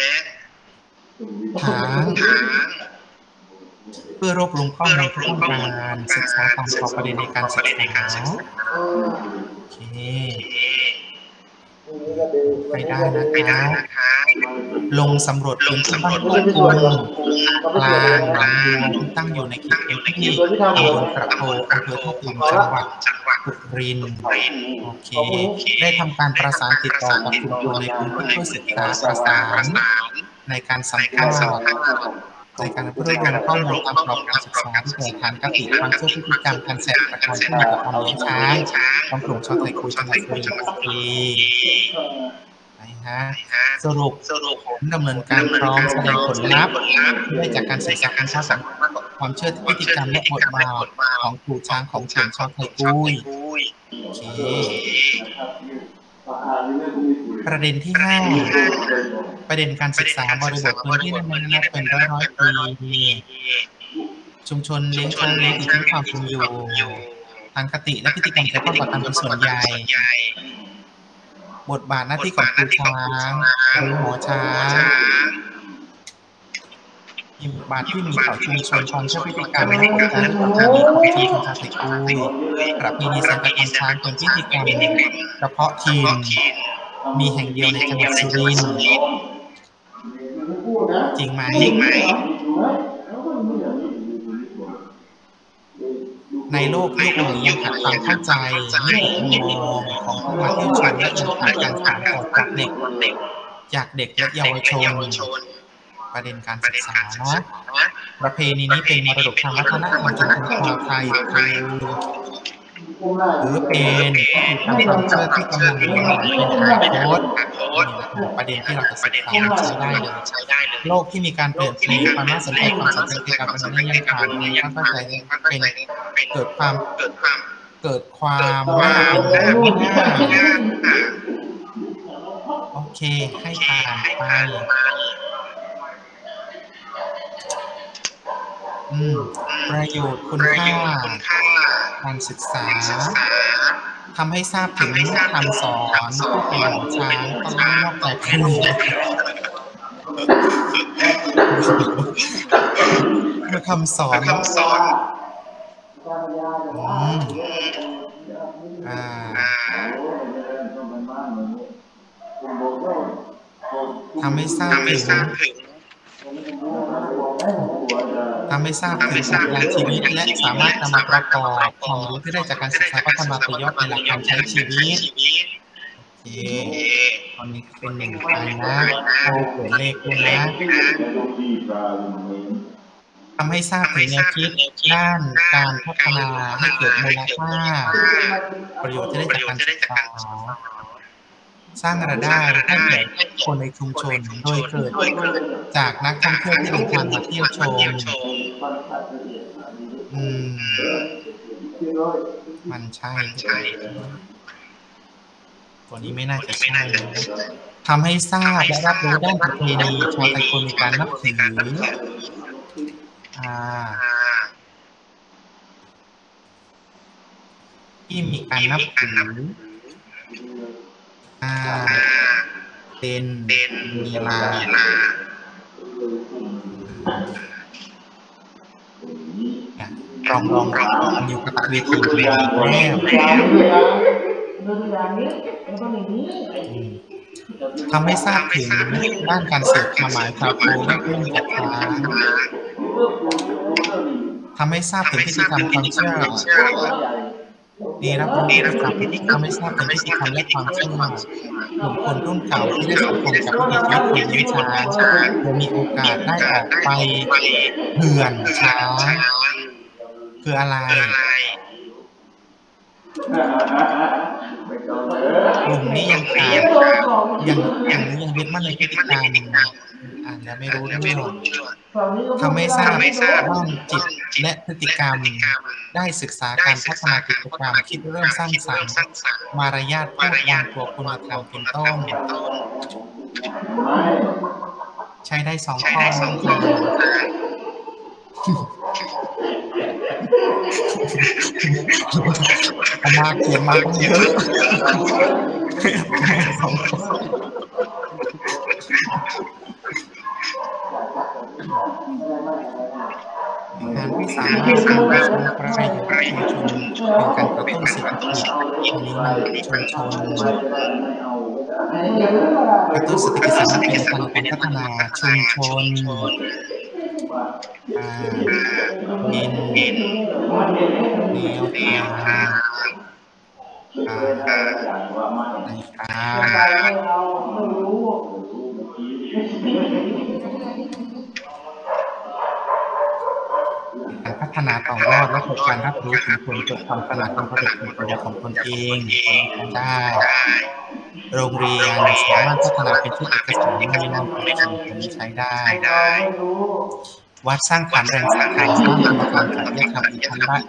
ฐานเพื่อรวบรวมข้อมูลเพื่อการศึกษาตามข้อประเด็นในการศึกษาโอเคไปได้นะคะลงสำรวจพื้นที่บ้านทุ่งกุลกลางหนองบัวที่ตั้งอยู่ในเขตพื้นที่ตำบลกระโพอำเภอท่าตูมจังหวัดสุรินทร์โอเคได้ทำการประสานติดต่อกับชุมชนในพื้นที่เพื่อศึกษาประสานในการสัมภาษณ์ในการเพื่อรวมข้อมูลตามกรอบการศึกษาที่เกิดฐานกติความเชื่อพฤติกรรมการแสดงประการขึ้นมาจากความเลี้ยงช้างของกลุ่มชาวไทยคุยจังหวัดสุรินทร์โอเคนะฮะสรุปผลดำเนินการพร้อมแสดงผลลัพธ์ได้จากการศึกษาการสร้างความเชื่อพฤติกรรมและบทบาทของครูช้างของกลุ่มชาวไทยคุยโอเคประเด็นที่ห้าประเด็นการศึกษาบริบทพื้นที่นั้นนับเป็นร้อยร้อยปีชุมชนเลี้ยงช้างเลี้ยงอีกทั้งความเป็นอยู่ทางคติและพฤติกรรมแต่ข้อต่อการเป็นส่วนใหญ่บทบาทหน้าที่ของครูช้างหรือหมอช้างบทบาทที่มีต่อชุมชนความเชื่อพฤติกรรมและกฎการของการมีของทีมชาวไทยคุยประเพณีแสดงช้างเป็นพิธีกรรมเฉพาะทีมมีแห่งเดียวในจังหวัดสุรินทร์จริงไหมในโลกยุคนี้ยังขาดความเข้าใจในมุมมองของผู้มาเที่ยวชมและยังขาดการสานต่อจากเด็กจากเด็กและเยาวชนประเด็นการศึกษานะประเพณีนี้เป็นมรดกทางวัฒนธรรมของชาวไทยหรือเป็นความเชื่อที่กำลังเรื่องเป็นอนาคตประเด็นที่เราจะศึกษาใช้ได้เลยโลกที่มีการเปลี่ยนแปลงความน่าสนใจความสนใจในการเป็นเรื่องผ่านในการเข้าใจเป็นเกิดความเกิดความเกิดความน่าเป็นไปโอเคให้ผ่านไปประโยชน์คุณค่าการศึกษาทำให้ทราบถึงคำสอนผู้เป็นหมอช้างต้องนอกแต่ครูเมื่อคำสอนอ่าทำให้ทราบถึงทำให้ทราบถึงการชีวิตและสามารถนำมาประกอบความรู้ที่ได้จากการศึกษาพัฒนาต่อยอดในหลักการใช้ชีวิตโอเคตอนนี้เป็นหนึ่งไปนะโอ้เปลี่ยนเลขด้วยนะทำให้ทราบถึงแนวคิดด้านการพัฒนาให้เกิดมูลค่าประโยชน์ที่ได้จากการศึกษาสร้างรายได้ให้แก่คนในชุมชนโดยเกิดจากนักท่องเที่ยวที่เดินทางมาเที่ยวชมอืมมันใช่ตัวนี้ไม่น่าจะใช่ทำให้ทราบและรับรู้ด้านประเพณีชาวไทยคนในการนับถืออ่าที่มีการนับถือเป็นมีลาลองลองอยู่กับเวทีแล้วทำให้ทราบถึงด้านการสื่อความหมายครับครูและเรื่องกับทางทำให้ทราบถึงพิธีกรรมความเชื่อดีรับรู้ดีรับรู้ทำให้ทราบถึงพิธีกรรมและความเชื่อกลุ่มคนรุ่นเก่าที่ได้สัมพันธ์กับพิธีกรรมคนวิชาจะมีโอกาสได้ออกไปเหือนช้าคืออะไรกลุ่มนี้ยังขาดยังยังยังยึดมั่นในพิธีกรรมอ่านแล้วไม่รู้เรื่องทำให้ทราบด้านจิตและพฤติกรรมได้ศึกษาการพัฒนากิจกรรมคิดเรื่องสร้างสรรค์มารยาทพูดวางตัวคุณธรรมเป็นต้นใช้ได้สองข้อมาเขียนมาเยอะงานที่สามารถสร้างประโยชน์ประชาชนเป็นการกระตุ้นเศรษฐกิจอันนี้ชุมชนกระตุ้นเศรษฐกิจสามารถเป็นการพัฒนาชุมชนเป็นแนวทางในการพัฒนาต่อยอดและเกิดการรับรู้ถึงผลเกิดความตระหนักความประโยชน์ผลประโยชน์ของตนเองได้โรงเรียนสามารถพัฒนาเป็นที่เอกสารในนามของชุมชนใช้ได้วัดสร้างฐานแรงศรัทธาสร้างกรรมการจัดเรียกทำอีกชั้นละ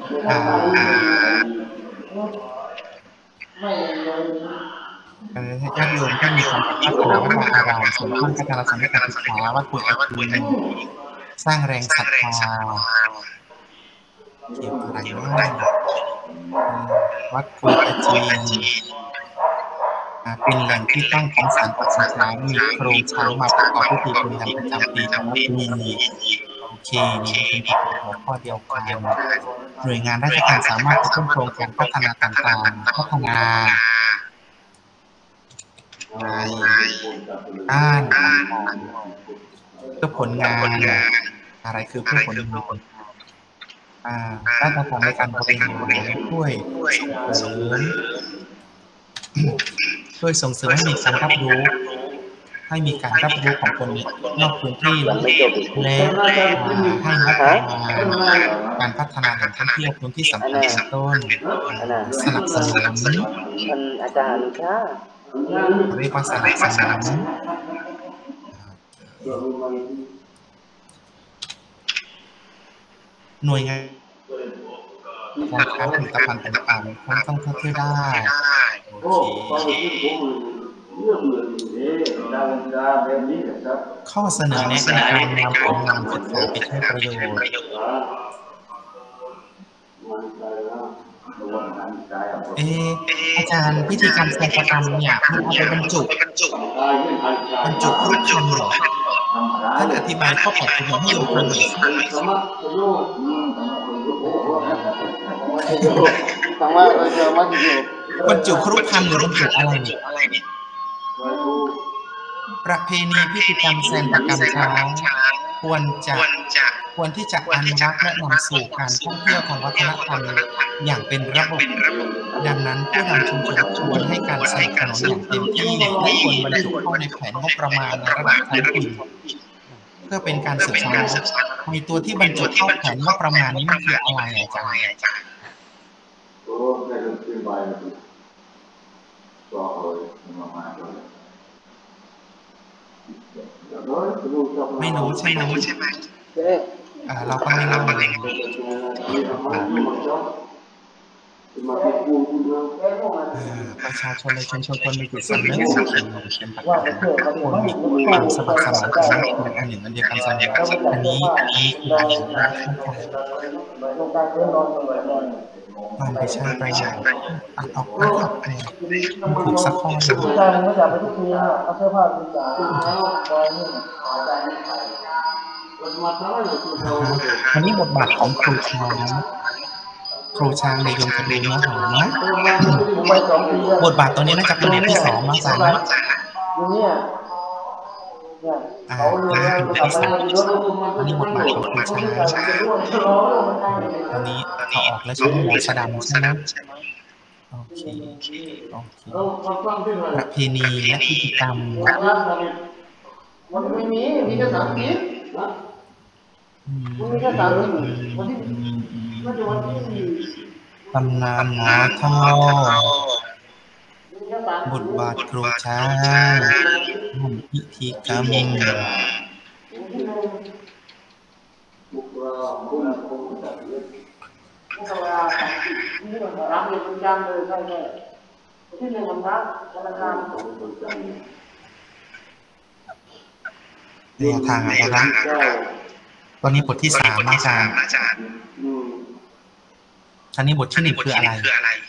ญาติโยมที่มีความพัฒนาวัดวาอารามสมควรพัฒนาสังฆการศึกษาวัดป่วยอาชีพสร้างแรงศรัทธาเกี่ยวกับอะไรบ้างวัดป่วยอาชีพเป็นแหล่งที่ตั้งของสารศาสนามีโครงช้างมาประกอบพิธีบุญกันประจำปีแต่ละปีโอเคนี่เป็นหัวข้อเดียวกันหน่วยงานราชการสามารถจะต้องโครงการพัฒนาต่างๆพัฒนาในด้านเพื่อผลงานอะไรคือเพื่อผลงานด้านต่างๆในการบริหารช่วยเสริมช่วยส่งเสริมให้มีการรับรู้ให้มีการรับรู้ของคนนอกพื้นที่และให้พัฒนาการพัฒนาแหล่งท่องเที่ยวพื้นที่สำคัญเป็นต้นสนับสนุนอาจารย์ค่ะเรียกว่าสนับสนุนหน่วยงานการค้าผลิตภัณฑ์ต่างๆต้องท่องเที่ยวได้โอเคข้อเสนอแนะในการนำผลงานศึกษาไปใช้ประโยชน์เอออาจารย์พิธีการแสดงกรรมเนี่ยมันเอาไปบรรจุบรรจุรูปคำหรอท่านอธิบายข้อแปดของให้โยมฟังหน่อยบรรจุครุฑคำหรือบรรจุอะไรเนี่ยประเพณีพิธีกรรมแสดงประกรรมช้างควรจะควรที่จะอนุรักษ์และนำสู่การท่องเที่ยวทางวัฒนธรรมอย่างเป็นระบบดังนั้นผู้นำชุมชนควรให้การสนับสนุนอย่างเต็มที่และควรบรรจุเข้าในแผนงบประมาณในระดับชั้นปีเพื่อเป็นการศึกษาในตัวที่บรรจุเข้าแผนงบประมาณนี้มันคืออะไรอาจารย์ไม่รู้ใช่ไหมเราก็ไม่รู้ประชาชนในชุมชนคนมีจิตสำนึกสังคมเป็นประการคนมีความสมัครสมานกันเป็นอันหนึ่งอันเดียวกันสัญญาอันนี้อันนี้คืออันหนึ่งนะเข้าใจความไปใช้ประโยชน์ตัดออกตัดออกเลยถูกสักข้อหนึ่งผู้ชายมันก็อยากไปทุกทีนะเอาเสื้อผ้าสีจ๋าไว้นี่อันนี้บทบาทของครูช้างครูช้างในยมจะดูเนื้อหานะบทบาทตัวนี้น่าจะเป็นบทที่สองมั้งจ๊ะนะอ่าเป็นบทที่สามอันนี้บทบาทของครูช้างอันนี้เขาออกแล้วใช่ไหมหัวชะดำใช่ไหมโอเคโอเคประเพณีและพิธีกรรมมันไม่มีมีแค่สามปีมันมีแค่สามปีวันที่มันจะวันที่ตำนานหมอท่อบทบาทครูช้างพิธีกรรมรับเงินประจำเลยใช่ไหมที่หนึ่งวันรับธนาคารแนวทางอะไรบ้างตอนนี้บทที่สามอาจารย์อันนี้บทที่หนึ่งคืออะไร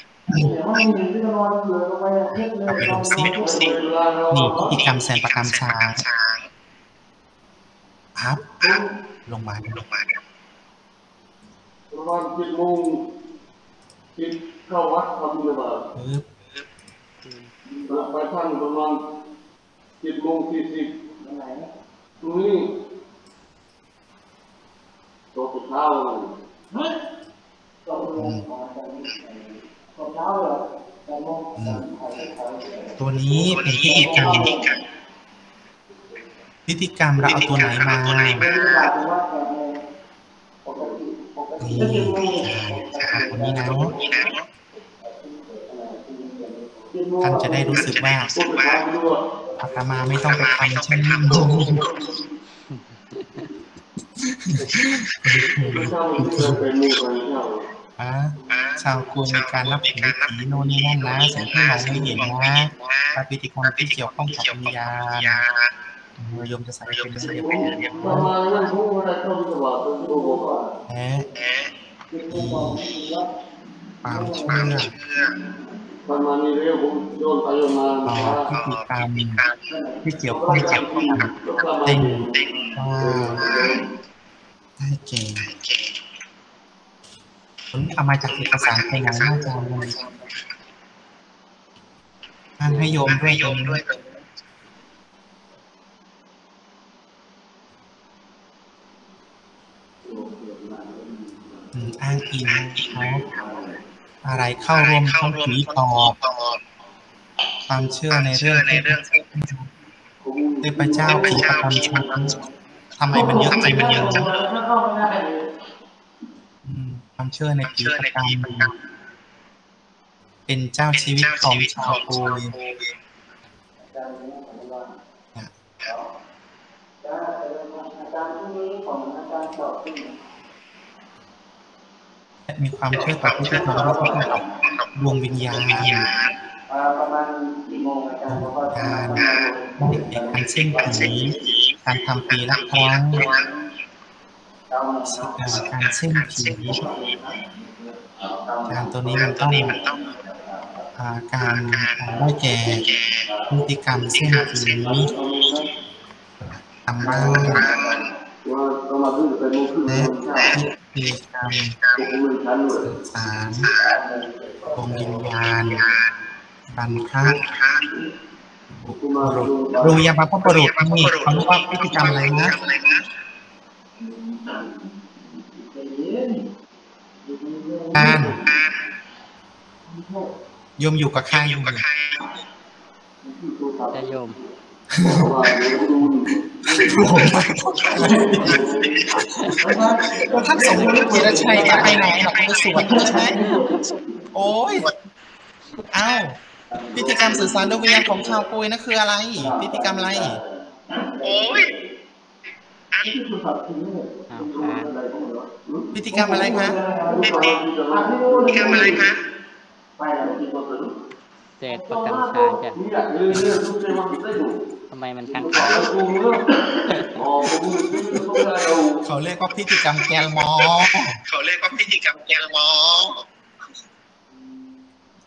เอาไปดูซินี่พิธีกรรมแสนประกำช้างครับลงมาลงมาประมาณสิบโมงสิบเข้าวัดทำบุญบาตรไปท่านประมาณสิบโมงสี่สิบตรงนี้ตกเช้าเฮ้ยตกเช้าเลยตัวนี้เป็นพิธีกรรมพิธีกรรมเราเอาตัวไหนมานี่ตัวนี้นะท่านจะได้รู้สึกว่าอาตมาไม่ต้องไปทำเช่นนั้นอ่ะชาวกวนมีการนับถือผีโน่นนี่นั่นนะสิ่งที่มองไม่เห็นนะพิธีกรรมที่เกี่ยวข้องกับวิญญาณโยมจะใส่เป็นเสียงแอะความเชื่อต่อพิธีกรรมที่เกี่ยวข้องกับเต้นได้เก่งผมเอามาจากเอกสารภายในหน้าจอเลยท่านให้โยมด้วยโยมด้วยอ้างอิงเขาอะไรเข้าร่วมเข้าผีตอบความเชื่อในเรื่องเทพเจ้าผีประจำชั้นทำไมมันเยอะจังความเชื่อในผีประจำเป็นเจ้าชีวิตของชาวโคยมีความเชื่อต่อพิธีกรรมที่เกี่ยวกับดวงวิญญาณการการเช่นผีการทำปีละครั้งการเช่นผีการตัวนี้มันต้องการได้แก่พฤติกรรมเช่นผีทำบ้านและพิธีกรรมสื่อสารดวงวิญญาณบรรพบุรุษดูยังบรรพบุรุษนี่เขาเรียกว่าพิธีกรรมอะไรนะการโยมอยู่กับใครอยู่กับใครจะโยมท่านสมมติธีรชัยจะไปไหนหรอกจะสวดใช่ไหมโอ้ยอ้าวพิธีกรรมสื่อสารดวงวิญญาณของชาวกุยนั่นคืออะไรพิธีกรรมอะไรโอ้ยพิธีกรรมอะไรคะพิธีกรรมอะไรคะเศษประกำช้างจ้ะทำไมมันข้างเขาเขาเรียกว่าพิธีกรรมแกลมอเขาเรียกว่าพิธีกรรมแกลมอ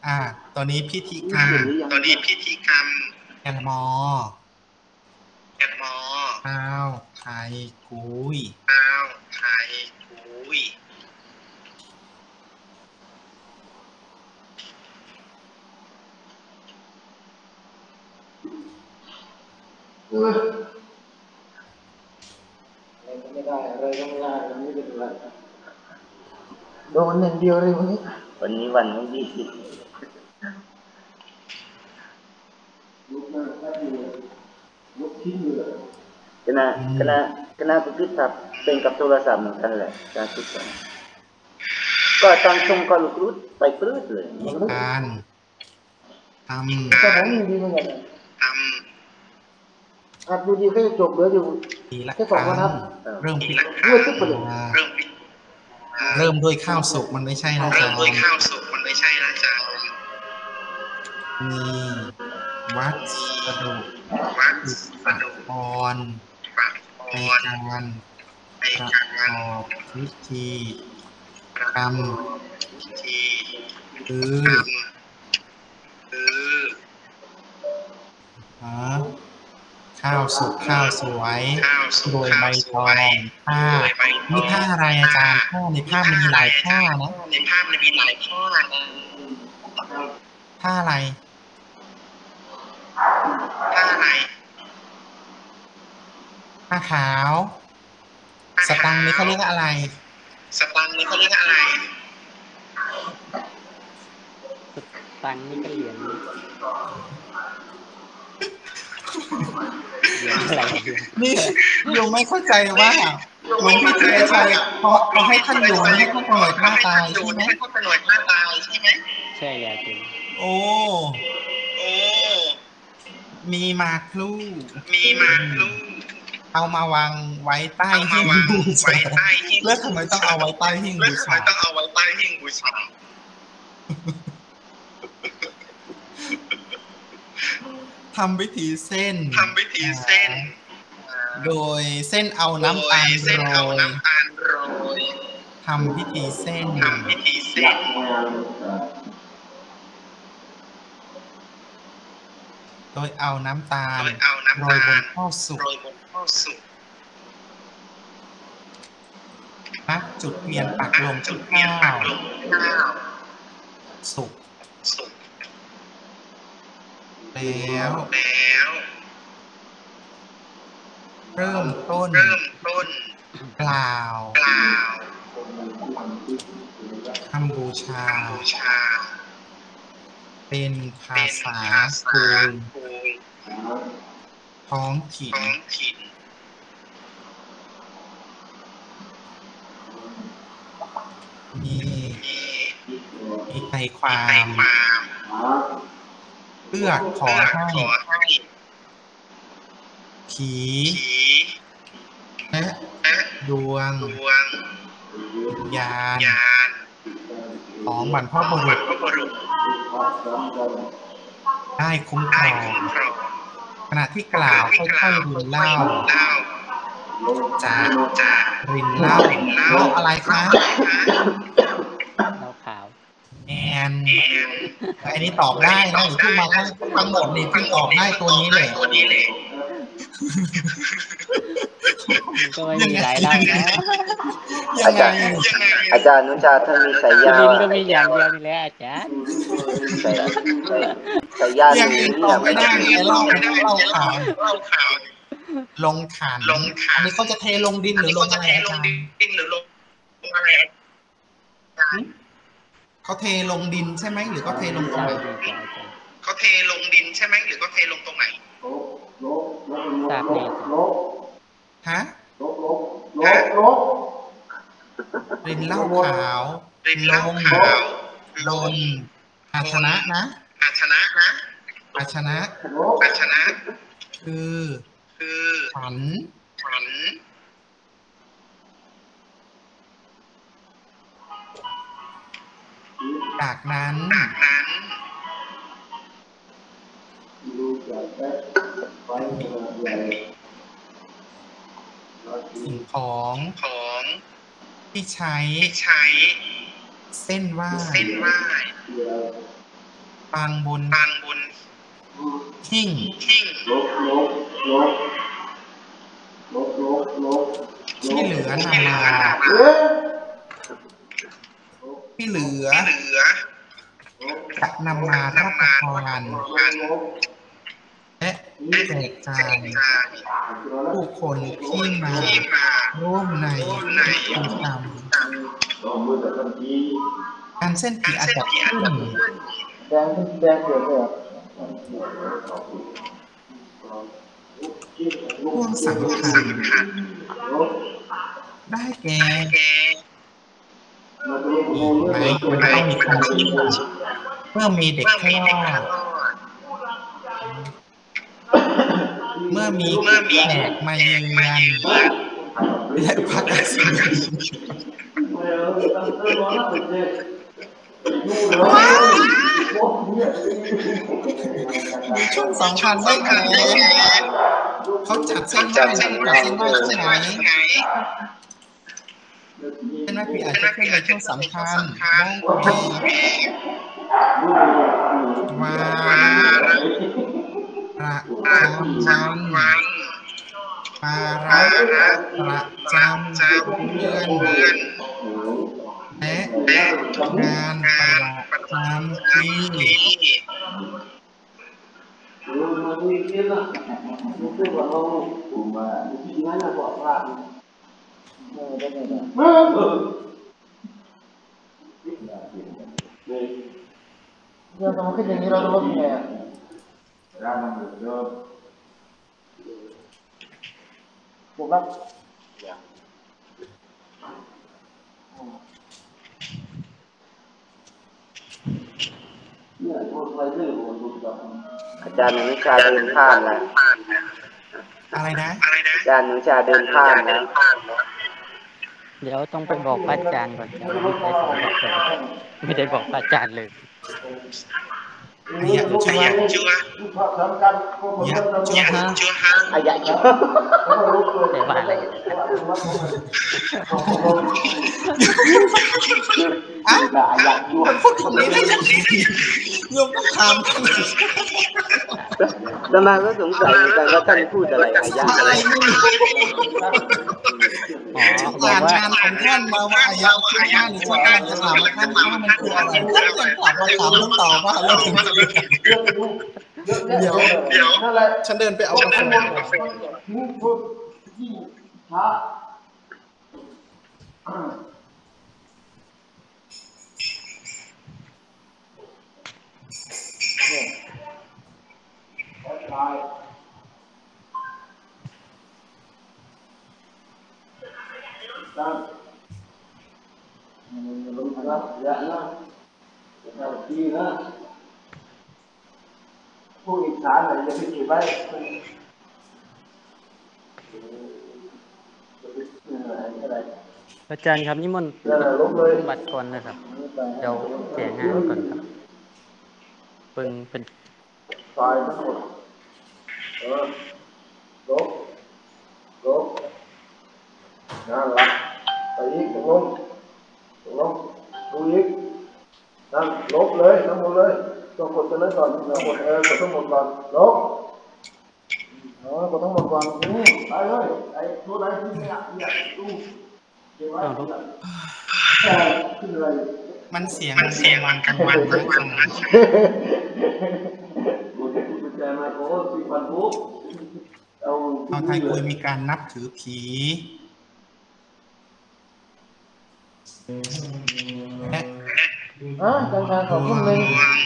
อ่าตัวนี้พิธีกรรมตัวนี้พิธีกรรมแกนมอแกนมอข้าวไข่กุยข้าวไข่กุยไม่ได้อะไรก็ไม่ได้วันนี้เป็นไรโดนหนึ่งเดียวเลยวันนี้วันนี้วันไม่ดีลุกมาได้ดีลุกทิ้งเลยคณะคณะคณะพิธีเป็นกับโทรศัพท์เหมือนกันแหละการพิธีก็ตั้งชงก็ลุกรุดไปปลื้ดเลยการทำแต่ผมมีดีเหมือนกันทำอัดดูดีแค่จบเหลืออยู่แค่สองวันครับเริ่มพิธีเริ่มทุกประเด็นเริ่มเริ่มด้วยข้าวสุกมันไม่ใช่นะจ๊ะเริ่มด้วยข้าวสุกมันไม่ใช่นะจ๊ะมีวัดสะดุวัดสะดุพรในการประกอบพิธีกรรมคือคือฮะข้าวสุกข้าวสวยโดยใบตองผ้านี่ผ้าอะไรอาจารย์ผ้าในภาพมันมีหลายผ้านะในภาพมันมีหลายผ้านะผ้าอะไรผ้าอะไรผ้าขาวสตังค์นี่เขาเรียกอะไรสตังค์นี่เขาเรียกอะไรสตังค์นี่ก็เหรียญนี่โยมไม่เข้าใจว่าหลวงพี่ธีรชัยเขาเขาให้ท่านโยมให้ท่านหน่วยหน้าตายใช่ไหมให้ท่านหน่วยหน้าตายใช่ไหมใช่แล้วจริงโอ้โอ้มีมาคลูมีมาคลูเอามาวางไว้ใต้หิ้งบูชาแล้วทำไมต้องเอาไว้ใต้หิ้งบูชาต้องเอาไว้ใต้หิ้งบูชาทำวิธีเส้นทำวิธีเส้นโดยเส้นเอาน้ำตาลโรยทำพิธีเส้นทำพิธีเส้นโดยเอาน้ำตาลโรยบนข้าวสุกปักจุดเทียนปักลงที่ข้าวสุกแล้วแล้วเริ่มต้นเริ่มต้นกล่าวกล่าวคำบูชาเป็นภาษาคูนท้องถิ่นมีมีใจความเพื่อขอให้ผีและดวงวิญญาณของบรรพบุรุษได้คุ้มครองขณะที่กล่าวค่อยๆรินเหล้าจะรินเหล้าเหล้าอะไรคะเหล้าขาวแอนไอ้นี่ตอบได้นะหรือที่มาทั้งหมดนี่ที่ตอบได้ตัวนี้เลยก็ไม่มีหลายด้านนะอาจารย์อาจารย์นุชาท่านมีสายยาลินก็มีอย่างเดียวนี่แหละอาจารย์สายยาอย่างนี้ตอบไม่ได้เล่าไม่ได้เล่าข่าวเล่าข่าวลงขันลงขันอันนี้เขาจะเทลงดินหรือลงอะไรอาจารย์ดินหรือลงอะไรเขาเทลงดินใช่ไหมหรือเขาเทลงตรงไหนเขาเทลงดินใช่ไหมหรือเขาเทลงตรงไหนทราบแน่ฮะรินเหล้าขาวรินเหล้าขาวลงภาชนะนะภาชนะนะภาชนะภาชนะคือคือขันขันจากนั้นสิ่งของของที่ใช้ใช้เส้นไหว้เส้นไหว้ปางบนปางบนหิ่งหิ่งลบลบลบลบลบลบที่เหลือนำมาที่เหลือจะนำมารับประทานและแจกจ่ายผู้คนที่มาร่วมในกิจกรรมการเส้นผีอาจจะขึ้นช่วงสำคัญได้แก่ไหมมันต้องมีความเชื่อเมื่อมีเด็กคลอดเมื่อมีแขกมาเยือนและพักอาศัยมีช่วงสำคัญได้ไหมเขาจัดเส้นได้จัดเส้นได้ที่ไหนเส้นได้ปีอาจจะขึ้นในช่วงสำคัญได้แก่ประจำวันมาระประจำเดือนและงานประจำปี Ya kamu kan jadi orang ya. Bukan. Ya. อาจารย์อนุชาเดินข้ามแล้วอะไรนะอาจารย์อนุชาเดินข้ามแล้วเดี๋ยวต้องไปบอกพระอาจารย์ก่อนไม่ได้บอกพระอาจารย์เลยอยากชัวร์อยากชัวร์ฮะอายะชัวแต่ว่าอะไรอ่ะมันพูดตรงนี้ได้ยังไงโยมต้องถามแล้วมาก็สงสัยเหมือนกันว่าท่านพูดอะไรอายะอะไรอ่านงานของท่านมาว่าอายะคือท่านหรือว่าท่านจะถามว่าท่านว่ามันคืออะไรท่านยังตอบว่าถามต้องตอบว่าเรื่องเดี๋ยวเดี๋ยวฉันเดินไปเอากาแฟผู้อิจฉาไหนจะไปเก็บไว้อาจารย์ครับนิมนต์บัตรก่อนนะครับเดี๋ยวแจกงานก่อนครับเพิ่งเป็นตายทั้งหมดเออลบลบนั่นละไปอีกตรงลงตรงลงดูอีกนั่นลบเลยทั้งหมดเลยต้องกดตัวนั้นก่อนทั้งหมดเออกดทั้งหมดก่อนลบเออกดทั้งหมดก่อนนี่ไปเลยไอ้ตัวไหนที่ไม่อยากอยากดูเดี๋ยวไว้ขึ้นเลยมันเสียงมันเสียงวันกันวันทั้งวันเอาไทยคุยมีการนับถือผีอ่ะจังการของทุ่มหนึ่ง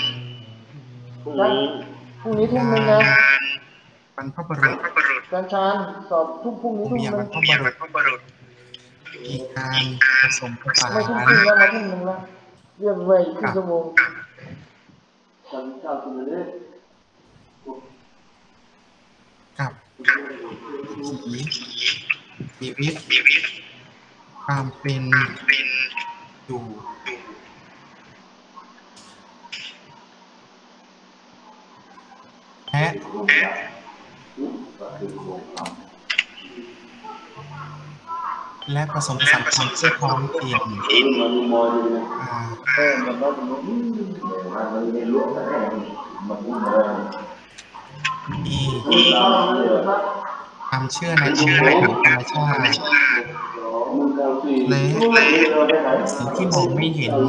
พรุ่งนี้ทุ่มหนึ่งนะบรรพบุรุษจังการสอบทุ่มพรุ่งนี้ทุ่มหนึ่งบรรพบุรุษมีการผสมผสานไม่ทุ่มครึ่งแล้วมาทุ่มหนึ่งแล้วเรื่องเว้ยครึ่งชั่วโมงจังการคุณเลยกับผีชีวิตความเป็นอยู่และและผสมผสานความเชื่อท้องถิ่นมีความเชื่อในอำนาจของธรรมชาติและสิ่งที่มองไม่เห็น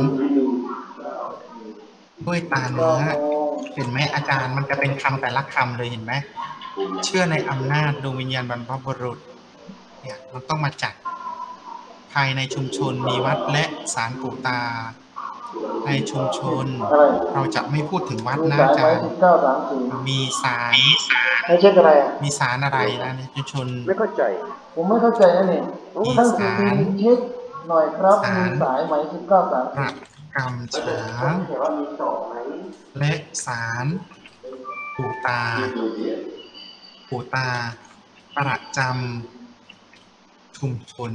ด้วยตาเนื้อเห็นไหมอาจารย์มันจะเป็นคำแต่ละคำเลยเห็นไหมเชื่อในอำนาจดวงวิญญาณบรรพบุรุษเนี่ยมันต้องมาจัดภายในชุมชนมีวัดและศาลปู่ตาในชุมชนเราจะไม่พูดถึงวัดนะอาจารย์มีศาลไม่ใช่อะไรมีศาลอะไรนะในชุมชนไม่เข้าใจผมไม่เข้าใจนะนี่มีศาลเช็คหน่อยครับมีสายไหมสิบเก้าสามประกำช้างและศาลปู่ตาปู่ตาประจำชุมชน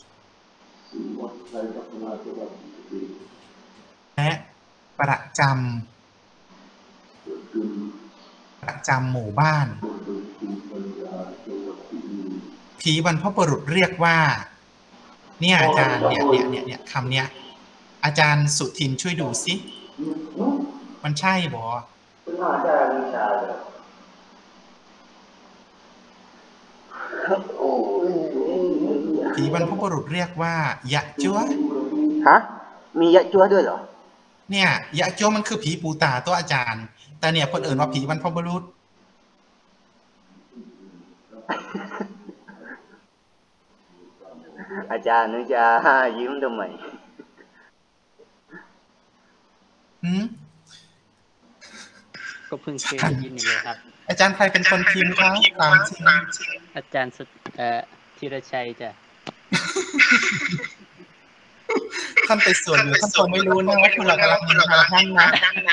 และประจำประจำหมู่บ้านผีบรรพบุรุษเรียกว่าเนี่ยอาจารย์เนี่ยเนี่ยเนี่ยเนี่ยคำเนี้ยอาจารย์สุทินช่วยดูสิมันใช่บ่ผีบรรพบุรุษเรียกว่ายะจัวฮะมียะจัวด้วยเหรอเนี่ยยะจัวมันคือผีปูตาตัวอาจารย์แต่เนี่ยคนอื่นว่าผีบรรพบุรุษอาจารย์นึกจะยิ้มทำไมหืมก็เพิ่งเคยได้ยินนี่เลยครับอาจารย์ใครเป็นคนพิมพ์ครับตามชื่ออาจารย์เอ่อธีรชัยจ้ะท่านไปสวดอยู่ท่านคงไม่รู้นะว่าพวกเรากำลังทำท่านนะ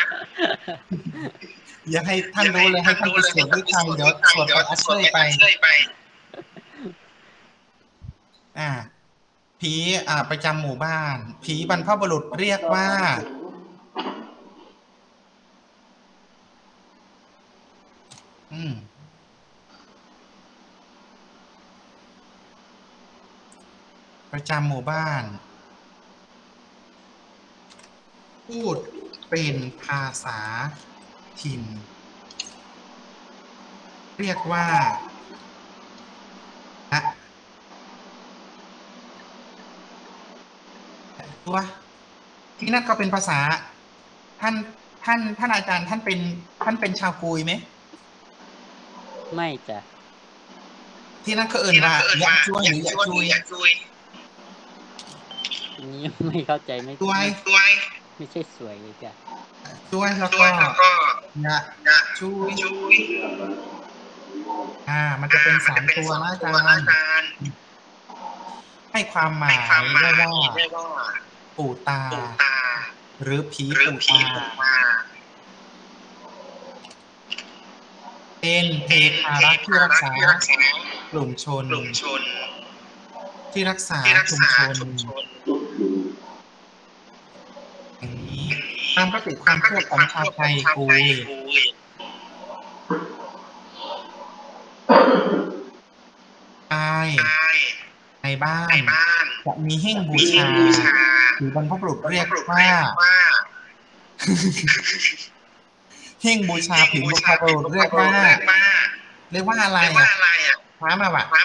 อย่าให้ท่านรู้เลยให้ท่านไปสวดด้วยกันเดี๋ยวสวดไปอัดเชยไปอ่าผีอ่าประจำหมู่บ้านผีบรรพบุรุษเรียกว่าอืมประจำหมู่บ้านพูดเป็นภาษาถิ่นเรียกว่าอะตัวที่นั่นก็เป็นภาษาท่านท่านท่านอาจารย์ท่านเป็นท่านเป็นชาวกุยไหมไม่จ้ะที่นั่นเขาเอ่ยว่ายะช่วยหรือยะช่วยอันนี้ไม่เข้าใจไม่ช่วยไม่ใช่สวยเลยจ้ะช่วยแล้วก็ยะช่วยอ่ามันจะเป็นสามตัวนะอาจารย์ให้ความหมายได้ว่าปู่ตาหรือผีปู่ตาเป็นเทพารักษ์ที่รักษากลุ่มชนที่รักษาชุมชนอย่างนี้ตามปกติความเชื่อของชาวไทยกุยใช่ในบ้านจะมีหิ้งบูชาหรือบรรพบุรุษเรียกว่าหิ้งบูชาผีบรรพบุรุษเรียกว่าเรียกว่าอะไรอ่ะพระมาบะ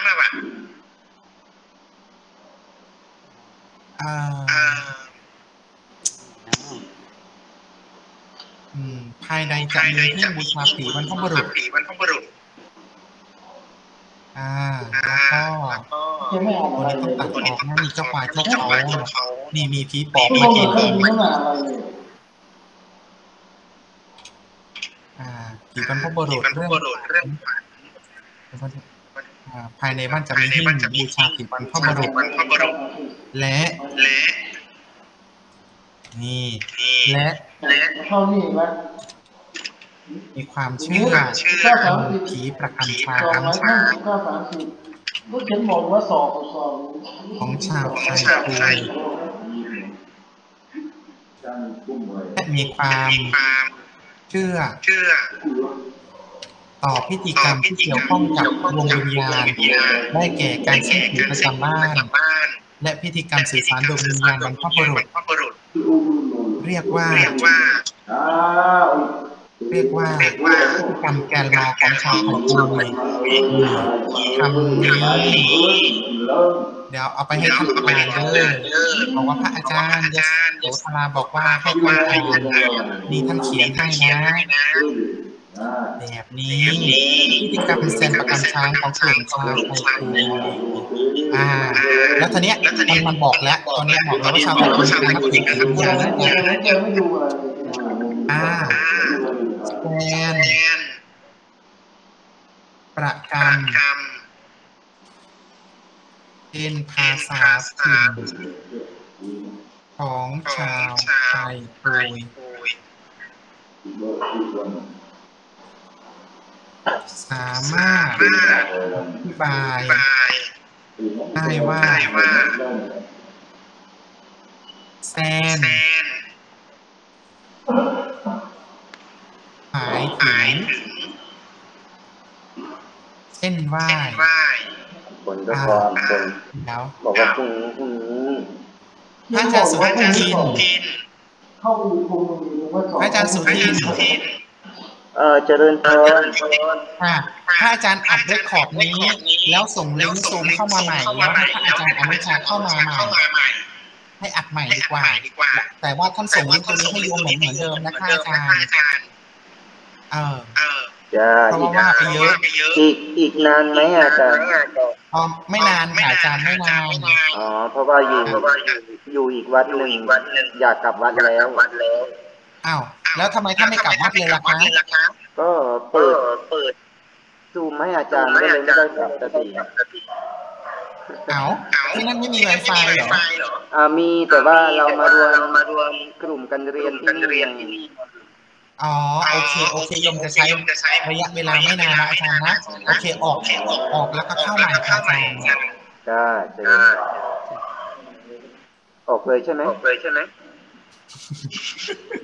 อ่าอืมภายในจะมีหิ้งบูชาผีบรรพบุรุษอ่าแล้วก็ตัวนี้ต้องตัดออกนะมีเจ้าป่าเจ้าเขานี่มีผีปอบมากินอ่าผีบรรพบุรุษเรื่องภายในบ้านจะมีหิ้งบูชาผีบรรพบุรุษและนี่และมีความเชื่อผีประคำช้างของชาวไทยกุยและมีความเชื่อต่อพิธีกรรมที่เกี่ยวข้องกับดวงวิญญาณได้แก่การเชื่อผีประจำบ้านและพิธีกรรมสื่อสารดวงวิญญาณบรรพบุรุษเรียกว่าเรียกว่าพิธีกรรมแกนลอของชาวไทยพุทธทำนี้เดี๋ยวเอาไปให้ท่านอ่านเด้อบอกว่าพระอาจารย์ยโสธราบอกว่าให้ท่านอ่านนี่ท่านเขียนให้นะแบบนี้พิธีกรรมเซ็นประกันช้างของกลุ่มชาวไทยพุทธอ่าแล้วทีเนี้ยมันมันบอกแล้วตอนนี้บอกแล้วว่าชาวไทยพุทธนับถือกันอย่างนั้นอ่าแทนประกรรมเป็นภาษาถิ่นของชาวไทยพุทธสามารถอธิบายได้ว่าแซนหมายถึงเส้นไหว้คนก็ความคนบอกว่าพรุ่งนี้พรุ่งนี้พระอาจารย์สุทินพระอาจารย์สุทินเออเจริญพรค่ะถ้าอาจารย์อัดเรคคอร์ดนี้แล้วส่งลิงก์ซูมเข้ามาใหม่แล้วให้พระอาจารย์อนุชาเข้ามาใหม่ให้อัดใหม่ดีกว่าแต่ว่าท่านส่งลิงก์ตัวนี้ให้โยมเหมือนเหมือนเดิมนะคะอาจารย์เออเพราะว่าไปเยอะอีกอีกนานไหมอาจารย์อ๋อไม่นานค่ะอาจารย์ไม่นานอ๋อเพราะว่าอยู่อยู่อีกวัดหนึ่งอยากกลับวัดแล้วอ้าวแล้วทำไมท่านไม่กลับวัดเลยล่ะคะก็เปิดเปิดซูมให้อาจารย์ไม่เลยไม่ได้กลับสักทีเอาที่นั่นไม่มี Wi-Fi เหรออ่ามีแต่ว่าเรามารวมมารวมกลุ่มกันเรียนที่นี่อ๋อโอเคโอเคยมจะใช้ระยะเวลาไม่นานนะอาจารย์นะโอเคออกออกแล้วก็เข้าใหม่อาจารย์ได้ใช่ออกเลยใช่ไหมออกเลยใช่ไหม